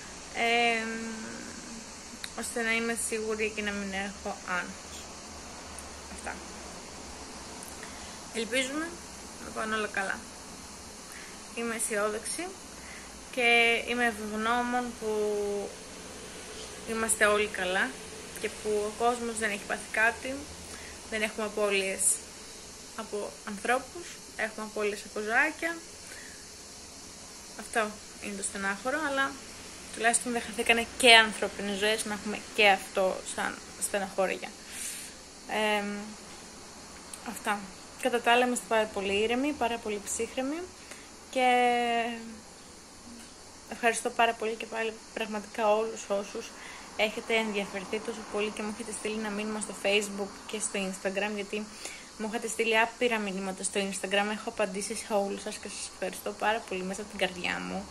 Ώστε να είμαι σίγουρη και να μην έχω άγχος. Αυτά. Ελπίζουμε να πάνε όλα καλά. Είμαι αισιόδοξη και είμαι ευγνώμων που είμαστε όλοι καλά και που ο κόσμος δεν έχει πάθει κάτι, δεν έχουμε απώλειες από ανθρώπους, έχουμε απώλειες από ζωάκια. Αυτό είναι το στενάχωρο, αλλά τουλάχιστον δεν χαθήκανε και ανθρώπινες ζωές, να έχουμε και αυτό σαν στεναχώρια. Αυτά. Κατά τα άλλα είμαστε πάρα πολύ ήρεμοι, πάρα πολύ ψύχρεμοι και ευχαριστώ πάρα πολύ και πάλι πραγματικά όλους όσους έχετε ενδιαφερθεί τόσο πολύ και μου έχετε στείλει ένα μήνυμα στο Facebook και στο Instagram, γιατί μου έχετε στείλει άπειρα μηνύματα στο Instagram, έχω απαντήσει σε όλους σας και σας ευχαριστώ πάρα πολύ μέσα από την καρδιά μου.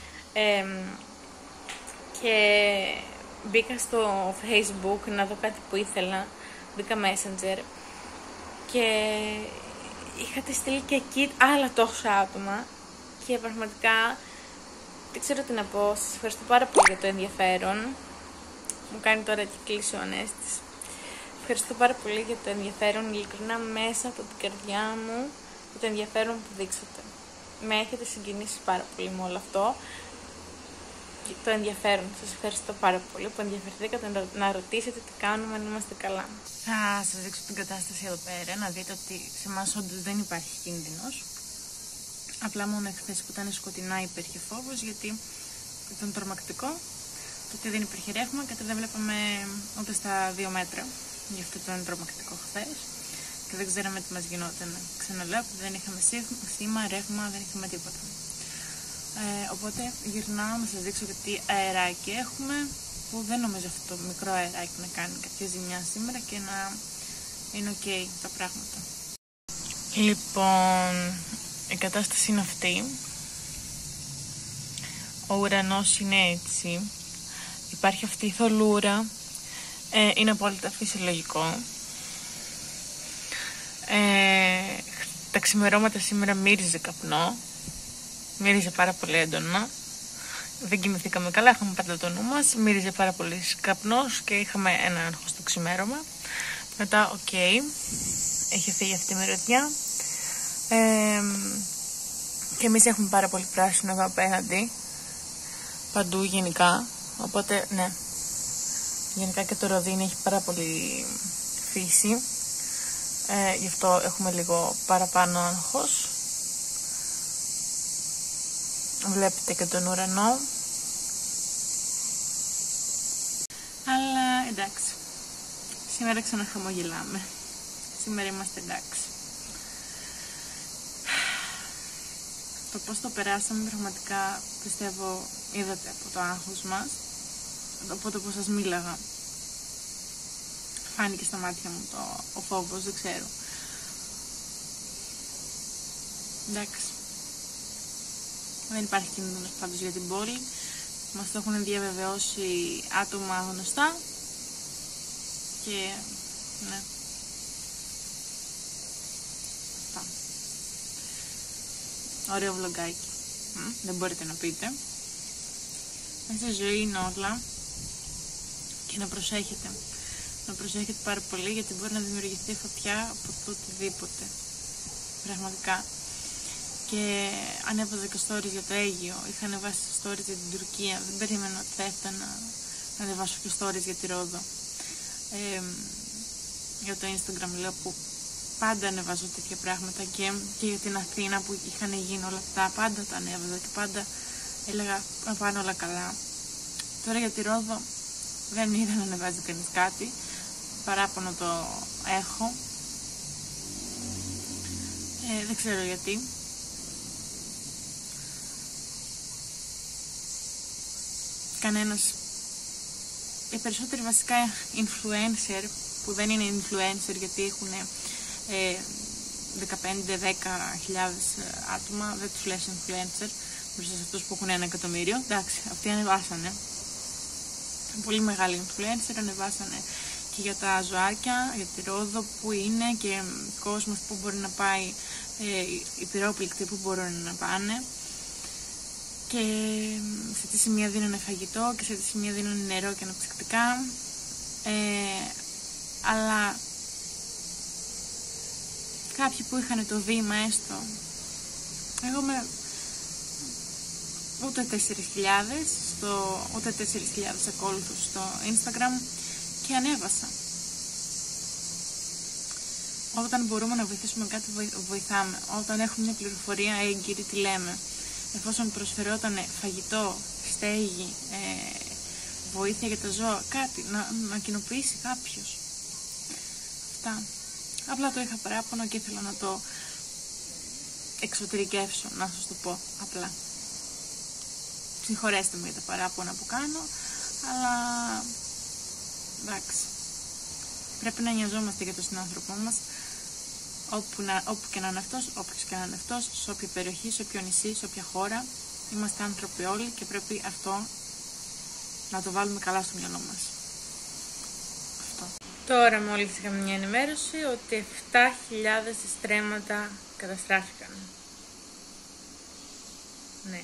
Και μπήκα στο Facebook να δω κάτι που ήθελα, μπήκα Messenger και είχατε στείλει και εκεί άλλα τόσα άτομα και πραγματικά δεν ξέρω τι να πω. Σας ευχαριστώ πάρα πολύ για το ενδιαφέρον. Μου κάνει τώρα και κλείσει ο Ανέστης. Ευχαριστώ πάρα πολύ για το ενδιαφέρον, ειλικρινά μέσα από την καρδιά μου, για το ενδιαφέρον που δείξατε. Με έχετε συγκινήσει πάρα πολύ με όλο αυτό. Και το ενδιαφέρον. Σας ευχαριστώ πάρα πολύ που ενδιαφερθήκατε να ρωτήσετε τι κάνουμε, να είμαστε καλά. Θα σας δείξω την κατάσταση εδώ πέρα, να δείτε ότι σε εμάς όντως δεν υπάρχει κίνδυνος. Απλά μόνο εχθές που ήταν σκοτεινά υπήρχε φόβος, γιατί ήταν τρομακτικό. Τότε δεν υπήρχε ρεύμα και δεν βλέπαμε ούτε στα 2 μέτρα. Γι' αυτό ήταν τρομακτικό χθες. Και δεν ξέραμε τι μας γινόταν. Ξαναλέω, δεν είχαμε σήμα, ρεύμα, δεν είχαμε τίποτα. Οπότε γυρνάω να σας δείξω τι αεράκι έχουμε, που δεν νομίζω αυτό το μικρό αεράκι να κάνει κάποια ζημιά σήμερα και να είναι ok τα πράγματα. Λοιπόν, η κατάσταση είναι αυτή. Ο ουρανός είναι έτσι. Υπάρχει αυτή η θολούρα. Είναι απόλυτα φυσιολογικό. Τα ξημερώματα σήμερα μύριζε καπνό. Μύριζε πάρα πολύ έντονα. Δεν κοιμηθήκαμε καλά, είχαμε πάντα το νου μας. Μύριζε πάρα πολύ καπνός και είχαμε ένα άγχος στο ξημέρωμα. Μετά, οκ, έχει φύγει αυτή η μυρωδιά. Και εμείς έχουμε πάρα πολύ πράσινο εδώ απέναντι. παντού γενικά, οπότε ναι, γενικά και το Ροδίνι έχει πάρα πολύ φύση, γι' αυτό έχουμε λίγο παραπάνω άγχος. Βλέπετε και τον ουρανό, αλλά εντάξει, σήμερα ξαναχαμογελάμε, σήμερα είμαστε εντάξει. Το πώς το περάσαμε πραγματικά, πιστεύω, είδατε από το άγχος μας, από το πώς σας μίλαγα. Φάνηκε στα μάτια μου ο φόβος, δεν ξέρω. Εντάξει. Δεν υπάρχει κίνδυνος πάντως για την πόλη. Μας το έχουν διαβεβαιώσει άτομα γνωστά. Και ναι. Αυτά. Ωραίο βλογκάκι. Δεν μπορείτε να πείτε. Μέσα στη ζωή είναι όλα. Και να προσέχετε. Να προσέχετε πάρα πολύ, γιατί μπορεί να δημιουργηθεί φωτιά από το οτιδήποτε. Πραγματικά. Και ανέβαζα και stories για το Αίγυο. Είχα ανεβάσει stories για την Τουρκία. Δεν περίμενα ότι θα έφτανα να ανεβάσω και stories για τη Ρόδο. Για το Instagram λέω, που πάντα ανεβάζω τέτοια πράγματα, και για την Αθήνα που είχαν γίνει όλα αυτά. Πάντα τα ανέβαζα και πάντα έλεγα να πάνε όλα καλά. Τώρα για τη Ρόδο δεν είδα να ανεβάζει κανείς κάτι. Παράπονο το έχω. Δεν ξέρω γιατί. Κανένας. Οι περισσότεροι βασικά influencer, που δεν είναι influencer γιατί έχουν 15-10.000 άτομα, δεν τους λες influencer μπροστά σε αυτούς που έχουν 1 εκατομμύριο. Εντάξει, αυτοί ανεβάσανε. Πολύ μεγάλοι influencer ανεβάσανε και για τα ζωάκια, για τη Ρόδο που είναι, και κόσμος που μπορεί να πάει, οι πυρόπληκτοι που μπορούν να πάνε, και σε τι σημεία δίνουν φαγητό και σε τι σημεία δίνουν νερό και αναψυκτικά, αλλά κάποιοι που είχαν το βήμα έστω, εγώ με ούτε 4.000 ακόλουθους στο Instagram, και ανέβασα. Όταν μπορούμε να βοηθήσουμε κάτι, βοηθάμε. Όταν έχουμε μια πληροφορία έγκυρη, τη λέμε. Εφόσον προσφερόταν φαγητό, στέγη, βοήθεια για τα ζώα, κάτι, να κοινοποιήσει κάποιος. Αυτά. Απλά το είχα παράπονο και ήθελα να το εξωτερικεύσω, να σας το πω απλά. Συγχωρέστε με για τα παράπονα που κάνω, αλλά εντάξει. Πρέπει να νοιαζόμαστε για τον συνάνθρωπό μας, όπου και να είναι αυτός, όποιος και να είναι αυτός, σε όποια περιοχή, σε όποιο νησί, σε όποια χώρα. Είμαστε άνθρωποι όλοι και πρέπει αυτό να το βάλουμε καλά στο μυαλό μας. Αυτό. Τώρα μόλις είχαμε μια ενημέρωση ότι 7.000 στρέμματα καταστράφηκαν. Ναι.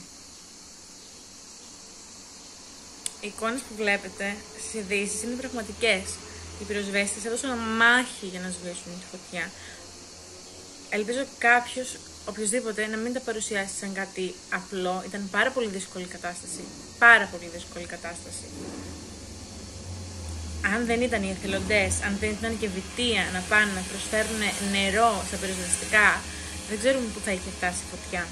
Οι εικόνες που βλέπετε στις ειδήσεις είναι πραγματικές. Οι πυροσβέστες έδωσαν μάχη για να σβήσουν τη φωτιά. Ελπίζω κάποιος, οποιοδήποτε, να μην τα παρουσιάσει σαν κάτι απλό. Ήταν πάρα πολύ δύσκολη κατάσταση. Πάρα πολύ δύσκολη κατάσταση. Αν δεν ήταν οι εθελοντές, αν δεν ήταν και βιτία να πάνε να προσφέρουν νερό στα πυροσβεστικά, δεν ξέρουμε πού θα είχε φτάσει η φωτιά.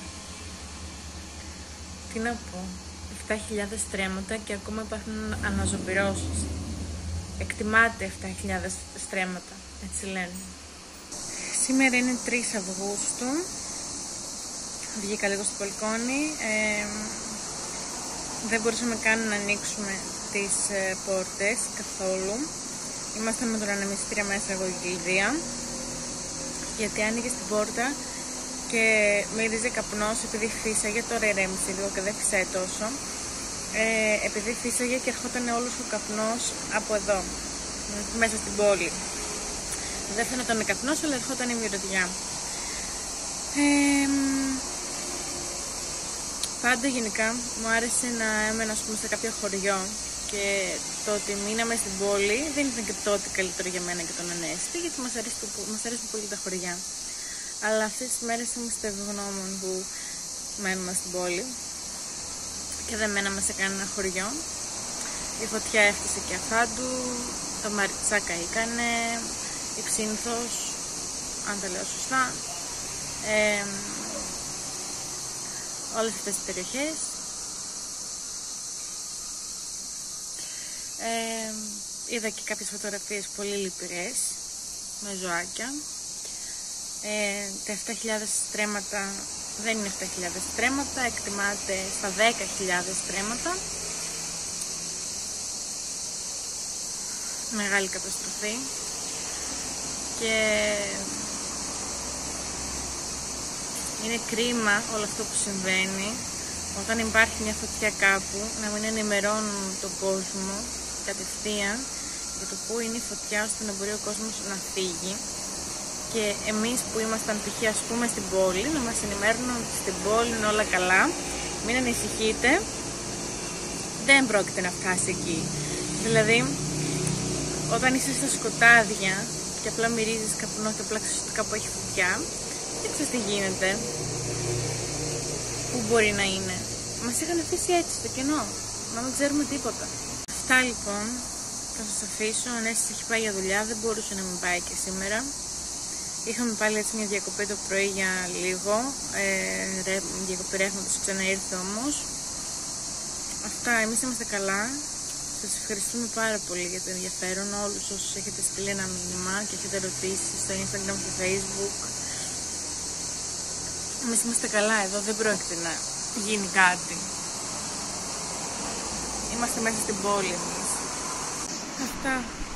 Τι να πω. 7.000 στρέμματα και ακόμα υπάρχουν αναζωπυρώσεις. Εκτιμάται 7.000 στρέμματα, έτσι λένε. Σήμερα είναι 3 Αυγούστου. Βγήκα λίγο στο μπαλκόνι. Δεν μπορούσαμε καν να ανοίξουμε τις πόρτες καθόλου. Ήμασταν με τον ανεμιστήρα μέσα, εγώ και η Λιδία, γιατί άνοιγε στην πόρτα και μύριζε καπνός επειδή φύσαγε. Τώρα ηρέμησε λίγο και δεν φυσάει τόσο. Επειδή φύσαγε και ερχόταν όλος ο καπνός από εδώ, μέσα στην πόλη. Δεν φαίνονταν καπνός, αλλά ερχόταν η μυρωδιά. Πάντα γενικά μου άρεσε να έμενα, ας πούμε, σε κάποιο χωριό, και το ότι μείναμε στην πόλη δεν ήταν και τότε καλύτερο για μένα και τον Ανέστη, γιατί μας αρέσουν πολύ τα χωριά. Αλλά αυτές τις μέρες είμαστε ευγνώμων που μένουμε στην πόλη. και δεν μέναμε σε κανένα χωριό. Η φωτιά έφτασε και αφάντου, το Μαριτσά καήκανε, η Ψήνθος, αν τα λέω σωστά, όλες αυτές τις περιοχές. Είδα και κάποιες φωτογραφίες πολύ λυπηρές με ζωάκια. Τα 7.000 στρέμματα δεν είναι 7.000 στρέμματα, εκτιμάται στα 10.000 στρέμματα. Μεγάλη καταστροφή. Και είναι κρίμα όλο αυτό που συμβαίνει όταν υπάρχει μια φωτιά κάπου, να μην ενημερώνουν τον κόσμο κατευθείαν για το που είναι η φωτιά, ώστε να μπορεί ο κόσμος να φύγει. Και εμείς που ήμασταν π.χ. ας πούμε στην πόλη, να μας ενημέρωναν ότι στην πόλη είναι όλα καλά, μην ανησυχείτε, δεν πρόκειται να φτάσει εκεί. Δηλαδή, όταν είσαι στα σκοτάδια και απλά μυρίζεις καπνό και απλά ξέρεις ότι κάπου έχει φωτιά, δεν ξέρεις τι γίνεται, πού μπορεί να είναι. Μας είχαν αφήσει έτσι στο κενό, να μην ξέρουμε τίποτα. Αυτά λοιπόν, θα σας αφήσω. Αν Ανέστης έχει πάει για δουλειά, δεν μπορούσε να μην πάει και σήμερα. Είχαμε πάλι έτσι μια διακοπή το πρωί για λίγο, διακοπή ρεύματος, ξαναήρθε όμως. Αυτά, εμείς είμαστε καλά. Σας ευχαριστούμε πάρα πολύ για το ενδιαφέρον, όλους όσους έχετε στείλει ένα μήνυμα και έχετε ρωτήσει στο Instagram, στο Facebook. Εμείς είμαστε καλά εδώ, δεν πρόκειται να γίνει κάτι. Είμαστε μέσα στην πόλη εμείς. Αυτά.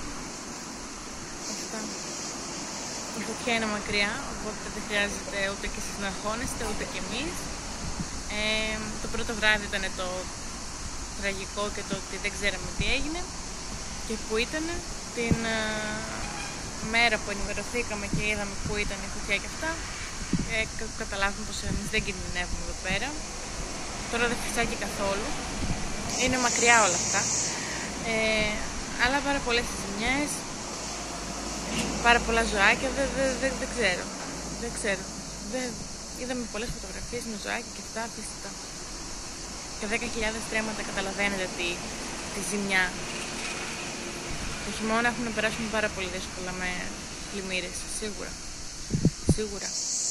Η φωτιά είναι μακριά, οπότε δεν χρειάζεται ούτε και εσείς να αγχώνεστε, ούτε και εμείς. Το πρώτο βράδυ ήταν το τραγικό και το ότι δεν ξέραμε τι έγινε και που ήταν. Την μέρα που ενημερωθήκαμε και είδαμε που ήταν η φωτιά και αυτά, καταλάβουμε πως εμείς δεν κινδυνεύουμε εδώ πέρα. Τώρα δεν φυσάει καθόλου, είναι μακριά όλα αυτά, αλλά πάρα πολλές ζημιές, πάρα πολλά ζωάκια, δεν ξέρω. Είδαμε πολλές φωτογραφίες με ζωάκια και αυτά, φυσικά. Και 10.000 στρέμματα, καταλαβαίνετε τη ζημιά. Το χειμώνα έχουν να περάσουν πάρα πολύ δύσκολα με πλημμύρες, σίγουρα.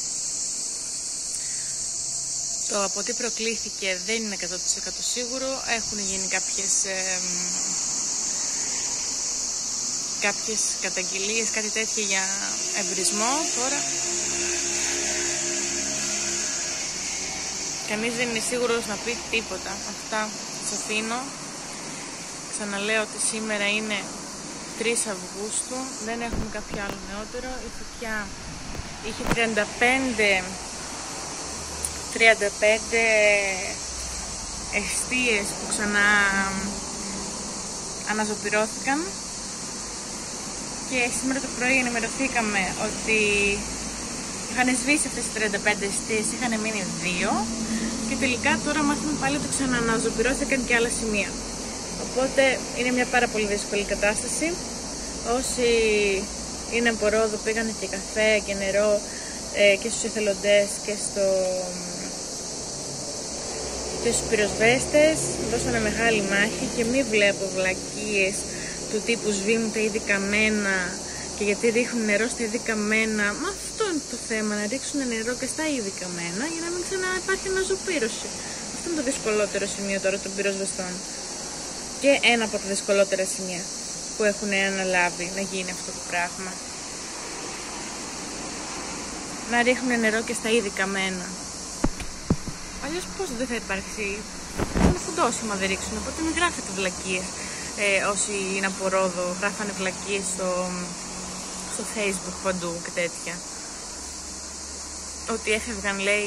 Το από τι προκλήθηκε δεν είναι 100% σίγουρο, έχουν γίνει κάποιες καταγγελίες, κάτι τέτοιο για εμπρισμό. Τώρα κανείς δεν είναι σίγουρος να πει τίποτα. Αυτά σας αφήνω. Ξαναλέω ότι σήμερα είναι 3 Αυγούστου, δεν έχουμε κάποιο άλλο νεότερο. Η φωτιά είχε 35 εστίες που ξανά αναζωπυρώθηκαν και σήμερα το πρωί ενημερωθήκαμε ότι είχαν σβήσει αυτές τις 35 εστίες, είχαν μείνει 2 και τελικά τώρα μάθαμε πάλι ότι ξανααναζωπυρώθηκαν και άλλα σημεία. Οπότε είναι μια πάρα πολύ δύσκολη κατάσταση. Όσοι είναι από Ρόδο πήγανε και καφέ και νερό και στους εθελοντές και στους πυροσβέστες, δώσανε μεγάλη μάχη και μη βλέπω βλακίες του τύπου σβήνουν τα ήδη καμένα και γιατί ρίχνουν νερό στα ήδη καμένα. Μα αυτό είναι το θέμα, να ρίξουν νερό και στα ήδη καμένα για να μην ξαναυπάρχει αναζωπήρωση. Αυτό είναι το δυσκολότερο σημείο τώρα των πυροσβεστών και ένα από τα δυσκολότερα σημεία που έχουν αναλάβει να γίνει αυτό το πράγμα. Να ρίχνουν νερό και στα ήδη καμένα. Αλλιώς πώς δεν θα υπάρξει, θα είναι φουντώσιμα δεν ρίξουν, οπότε μην γράφετε βλακίες. Όσοι είναι από Ρόδο γράφανε βλακίες στο Facebook παντού και τέτοια. Ότι έφευγαν λέει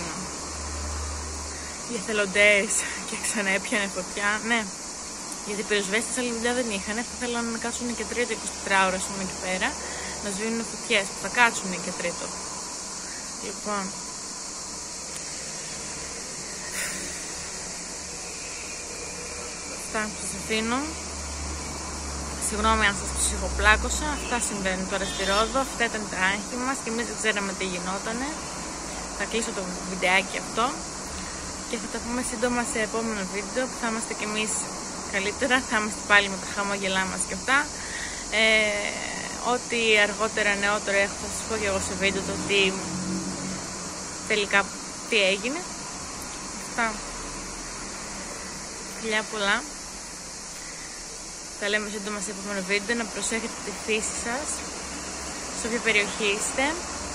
οι εθελοντές και ξανά έπιανε φωτιά. Ναι, γιατί οι πυροσβέστες άλλη δουλειά δεν είχαν, θα θέλανε να κάτσουν και 3-24 ώρες εκεί πέρα να σβήνουν φωτιές, θα κάτσουν και τρίτο. Λοιπόν, αυτά σας αφήνω. Συγγνώμη αν σας ψυχοπλάκωσα, αυτά συμβαίνουν τώρα στη Ρόδο, αυτά ήταν τα άγχη μας και εμείς δεν ξέραμε τι γινότανε. Θα κλείσω το βιντεάκι αυτό και και θα τα πούμε σύντομα σε επόμενο βίντεο που θα είμαστε κι εμείς καλύτερα, θα είμαστε πάλι με τα χαμόγελά μας και αυτά. Ό,τι αργότερα νεότερο έχω θα σας πω και εγώ σε βίντεο το τι τελικά τι έγινε. Αυτά. Φιλιά πολλά. Τα λέμε σύντομα σε επόμενο βίντεο. Να προσέχετε τη φύση σας, σε όποια περιοχή είστε.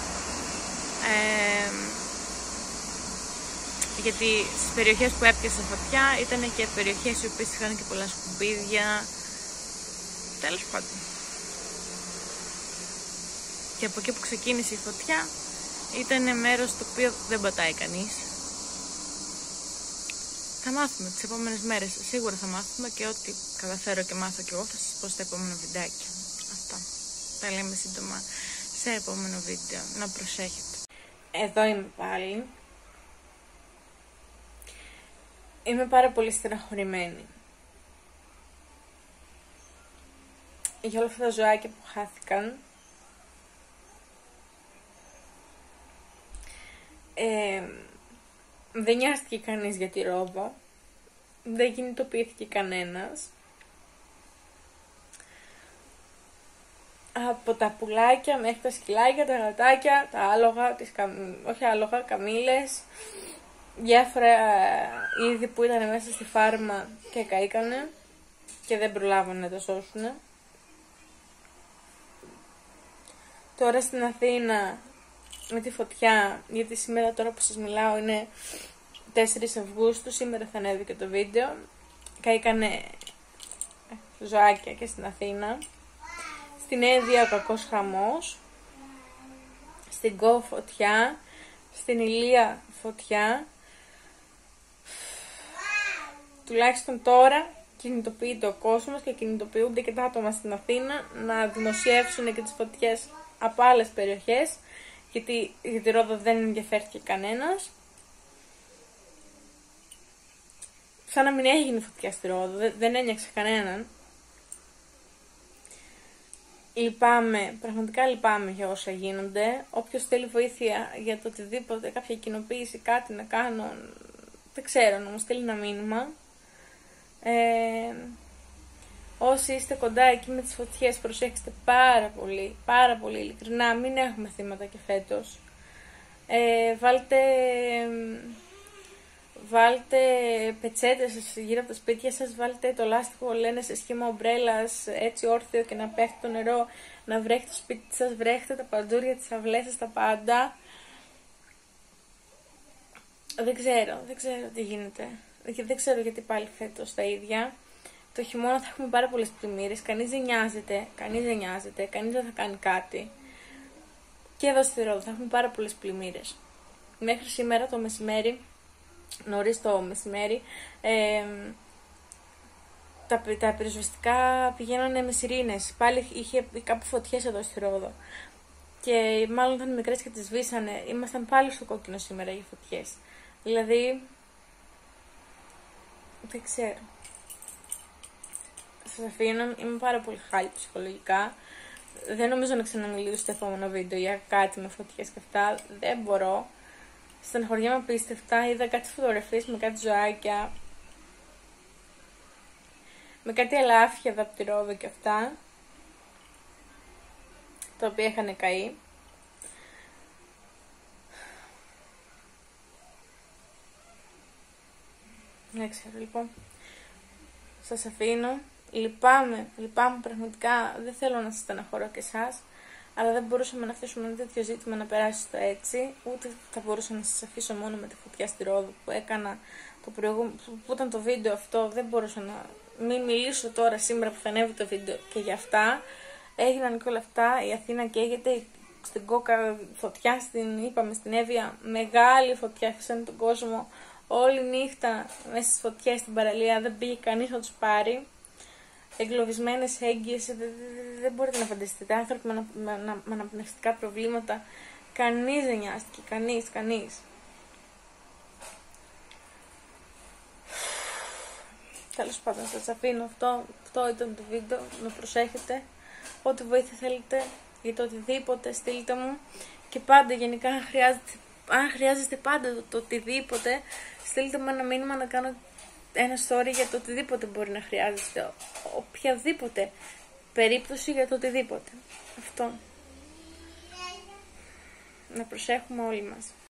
Γιατί στις περιοχές που έπιασε φωτιά ήταν και περιοχές οι οποίες είχαν και πολλά σκουπίδια. Τέλος πάντων. Και από εκεί που ξεκίνησε η φωτιά ήταν μέρος το οποίο δεν πατάει κανείς. Θα μάθουμε τις επόμενες μέρες, σίγουρα θα μάθουμε, και ό,τι καταφέρω και μάθω και εγώ θα σας πω στα επόμενα βιντεάκια. Αυτά. Τα λέμε σύντομα σε επόμενο βίντεο. Να προσέχετε. Εδώ είμαι πάλι. Είμαι πάρα πολύ στεναχωρημένη για όλα αυτά τα ζωάκια που χάθηκαν. Δεν νοιάστηκε κανείς για τη Ρόδο, δεν κινητοποιήθηκε κανένας. Από τα πουλάκια μέχρι τα σκυλάκια, τα γατάκια, τα άλογα, όχι άλογα, καμήλες, διάφορα είδη που ήταν μέσα στη φάρμα και καήκανε και δεν προλάβανε να τα σώσουνε. Τώρα στην Αθήνα με τη φωτιά, γιατί σήμερα τώρα που σας μιλάω είναι 4 Αυγούστου, σήμερα θα ανέβει και το βίντεο, καήκανε ζωάκια και στην Αθήνα. Στην Έδεια ο κακός χαμός, στην Κο φωτιά, στην Ηλία φωτιά. Τουλάχιστον τώρα κινητοποιείται ο κόσμος και κινητοποιούνται και τα άτομα στην Αθήνα να δημοσιεύσουν και τις φωτιές από άλλες περιοχές, γιατί για τη Ρόδο δεν ενδιαφέρθηκε κανένας. Σαν να μην έγινε φωτιά στη Ρόδο, δεν ένιωξε κανέναν. Λυπάμαι, πραγματικά λυπάμαι για όσα γίνονται. Όποιος θέλει βοήθεια για το οτιδήποτε, κάποια κοινοποίηση, κάτι να κάνω, δεν ξέρω, να μου στείλει ένα μήνυμα. Όσοι είστε κοντά εκεί με τις φωτιές, προσέξτε πάρα πολύ ειλικρινά, μην έχουμε θύματα και φέτος. Βάλτε πετσέτες γύρω από τα σπίτια σας, βάλτε το λάστιχο, λένε, σε σχήμα ομπρέλας, έτσι όρθιο, και να πέφτει το νερό, να βρέχει το σπίτι σας, βρέχτε τα παντούρια, τις αυλές σας, τα πάντα. Δεν ξέρω τι γίνεται. Δεν ξέρω γιατί πάλι φέτος τα ίδια. Το χειμώνα θα έχουμε πάρα πολλές πλημμύρες, κανείς δεν νοιάζεται, κανείς δεν θα κάνει κάτι. Και εδώ στη Ρόδο θα έχουμε πάρα πολλές πλημμύρες. Μέχρι σήμερα το μεσημέρι, νωρίς το μεσημέρι, τα πυροσβεστικά πηγαίνανε με σιρήνες. Πάλι είχε κάπου φωτιές εδώ στη Ρόδο. Και μάλλον ήταν μικρές και τις σβήσανε. Ήμασταν πάλι στο κόκκινο σήμερα για φωτιές. Δηλαδή, δεν ξέρω. Σας αφήνω, είμαι πάρα πολύ χάλη ψυχολογικά. Δεν νομίζω να ξαναμιλήσω στο επόμενο βίντεο για κάτι με φωτιές και αυτά. Δεν μπορώ. Στεναχωριέμαι απίστευτα. Είδα κάτι φωτογραφίες με κάτι ζωάκια, με κάτι ελάφια εδώ από τη Ρόδο και αυτά, τα οποία είχαν καεί. Δεν ξέρω, λοιπόν. Σας αφήνω. Λυπάμαι πραγματικά. Δεν θέλω να σας στεναχωρώ και εσάς, αλλά δεν μπορούσαμε να αφήσουμε ένα τέτοιο ζήτημα να περάσει στο έτσι. Ούτε θα μπορούσα να σας αφήσω μόνο με τη φωτιά στη Ρόδο που έκανα το προηγούμενο, που ήταν το βίντεο αυτό. Δεν μπορούσα να μην μιλήσω τώρα σήμερα που θα ανέβει το βίντεο και για αυτά. Έγιναν και όλα αυτά. Η Αθήνα καίγεται. Στην Κόκα φωτιά, στην Εύβοια, μεγάλη φωτιά, άφησαν τον κόσμο όλη νύχτα μέσα στις φωτιές στην παραλία. Δεν πήγε κανείς να τους πάρει. Εγκλωβισμένες έγκυες, δεν μπορείτε να φανταστείτε, άνθρωποι με αναπνευστικά προβλήματα. Κανείς δεν νοιάστηκε, κανείς. Τέλος πάντων, σας αφήνω αυτό ήταν το βίντεο, να προσέχετε. Ό,τι βοήθεια θέλετε για το οτιδήποτε στείλτε μου. Και πάντα γενικά χρειάζεται αν χρειάζεστε πάντα το οτιδήποτε, στείλτε μου ένα μήνυμα να κάνω ένα story για το οτιδήποτε μπορεί να χρειάζεστε. Οποιαδήποτε περίπτωση για το οτιδήποτε. Αυτό. Να προσέχουμε όλοι μας.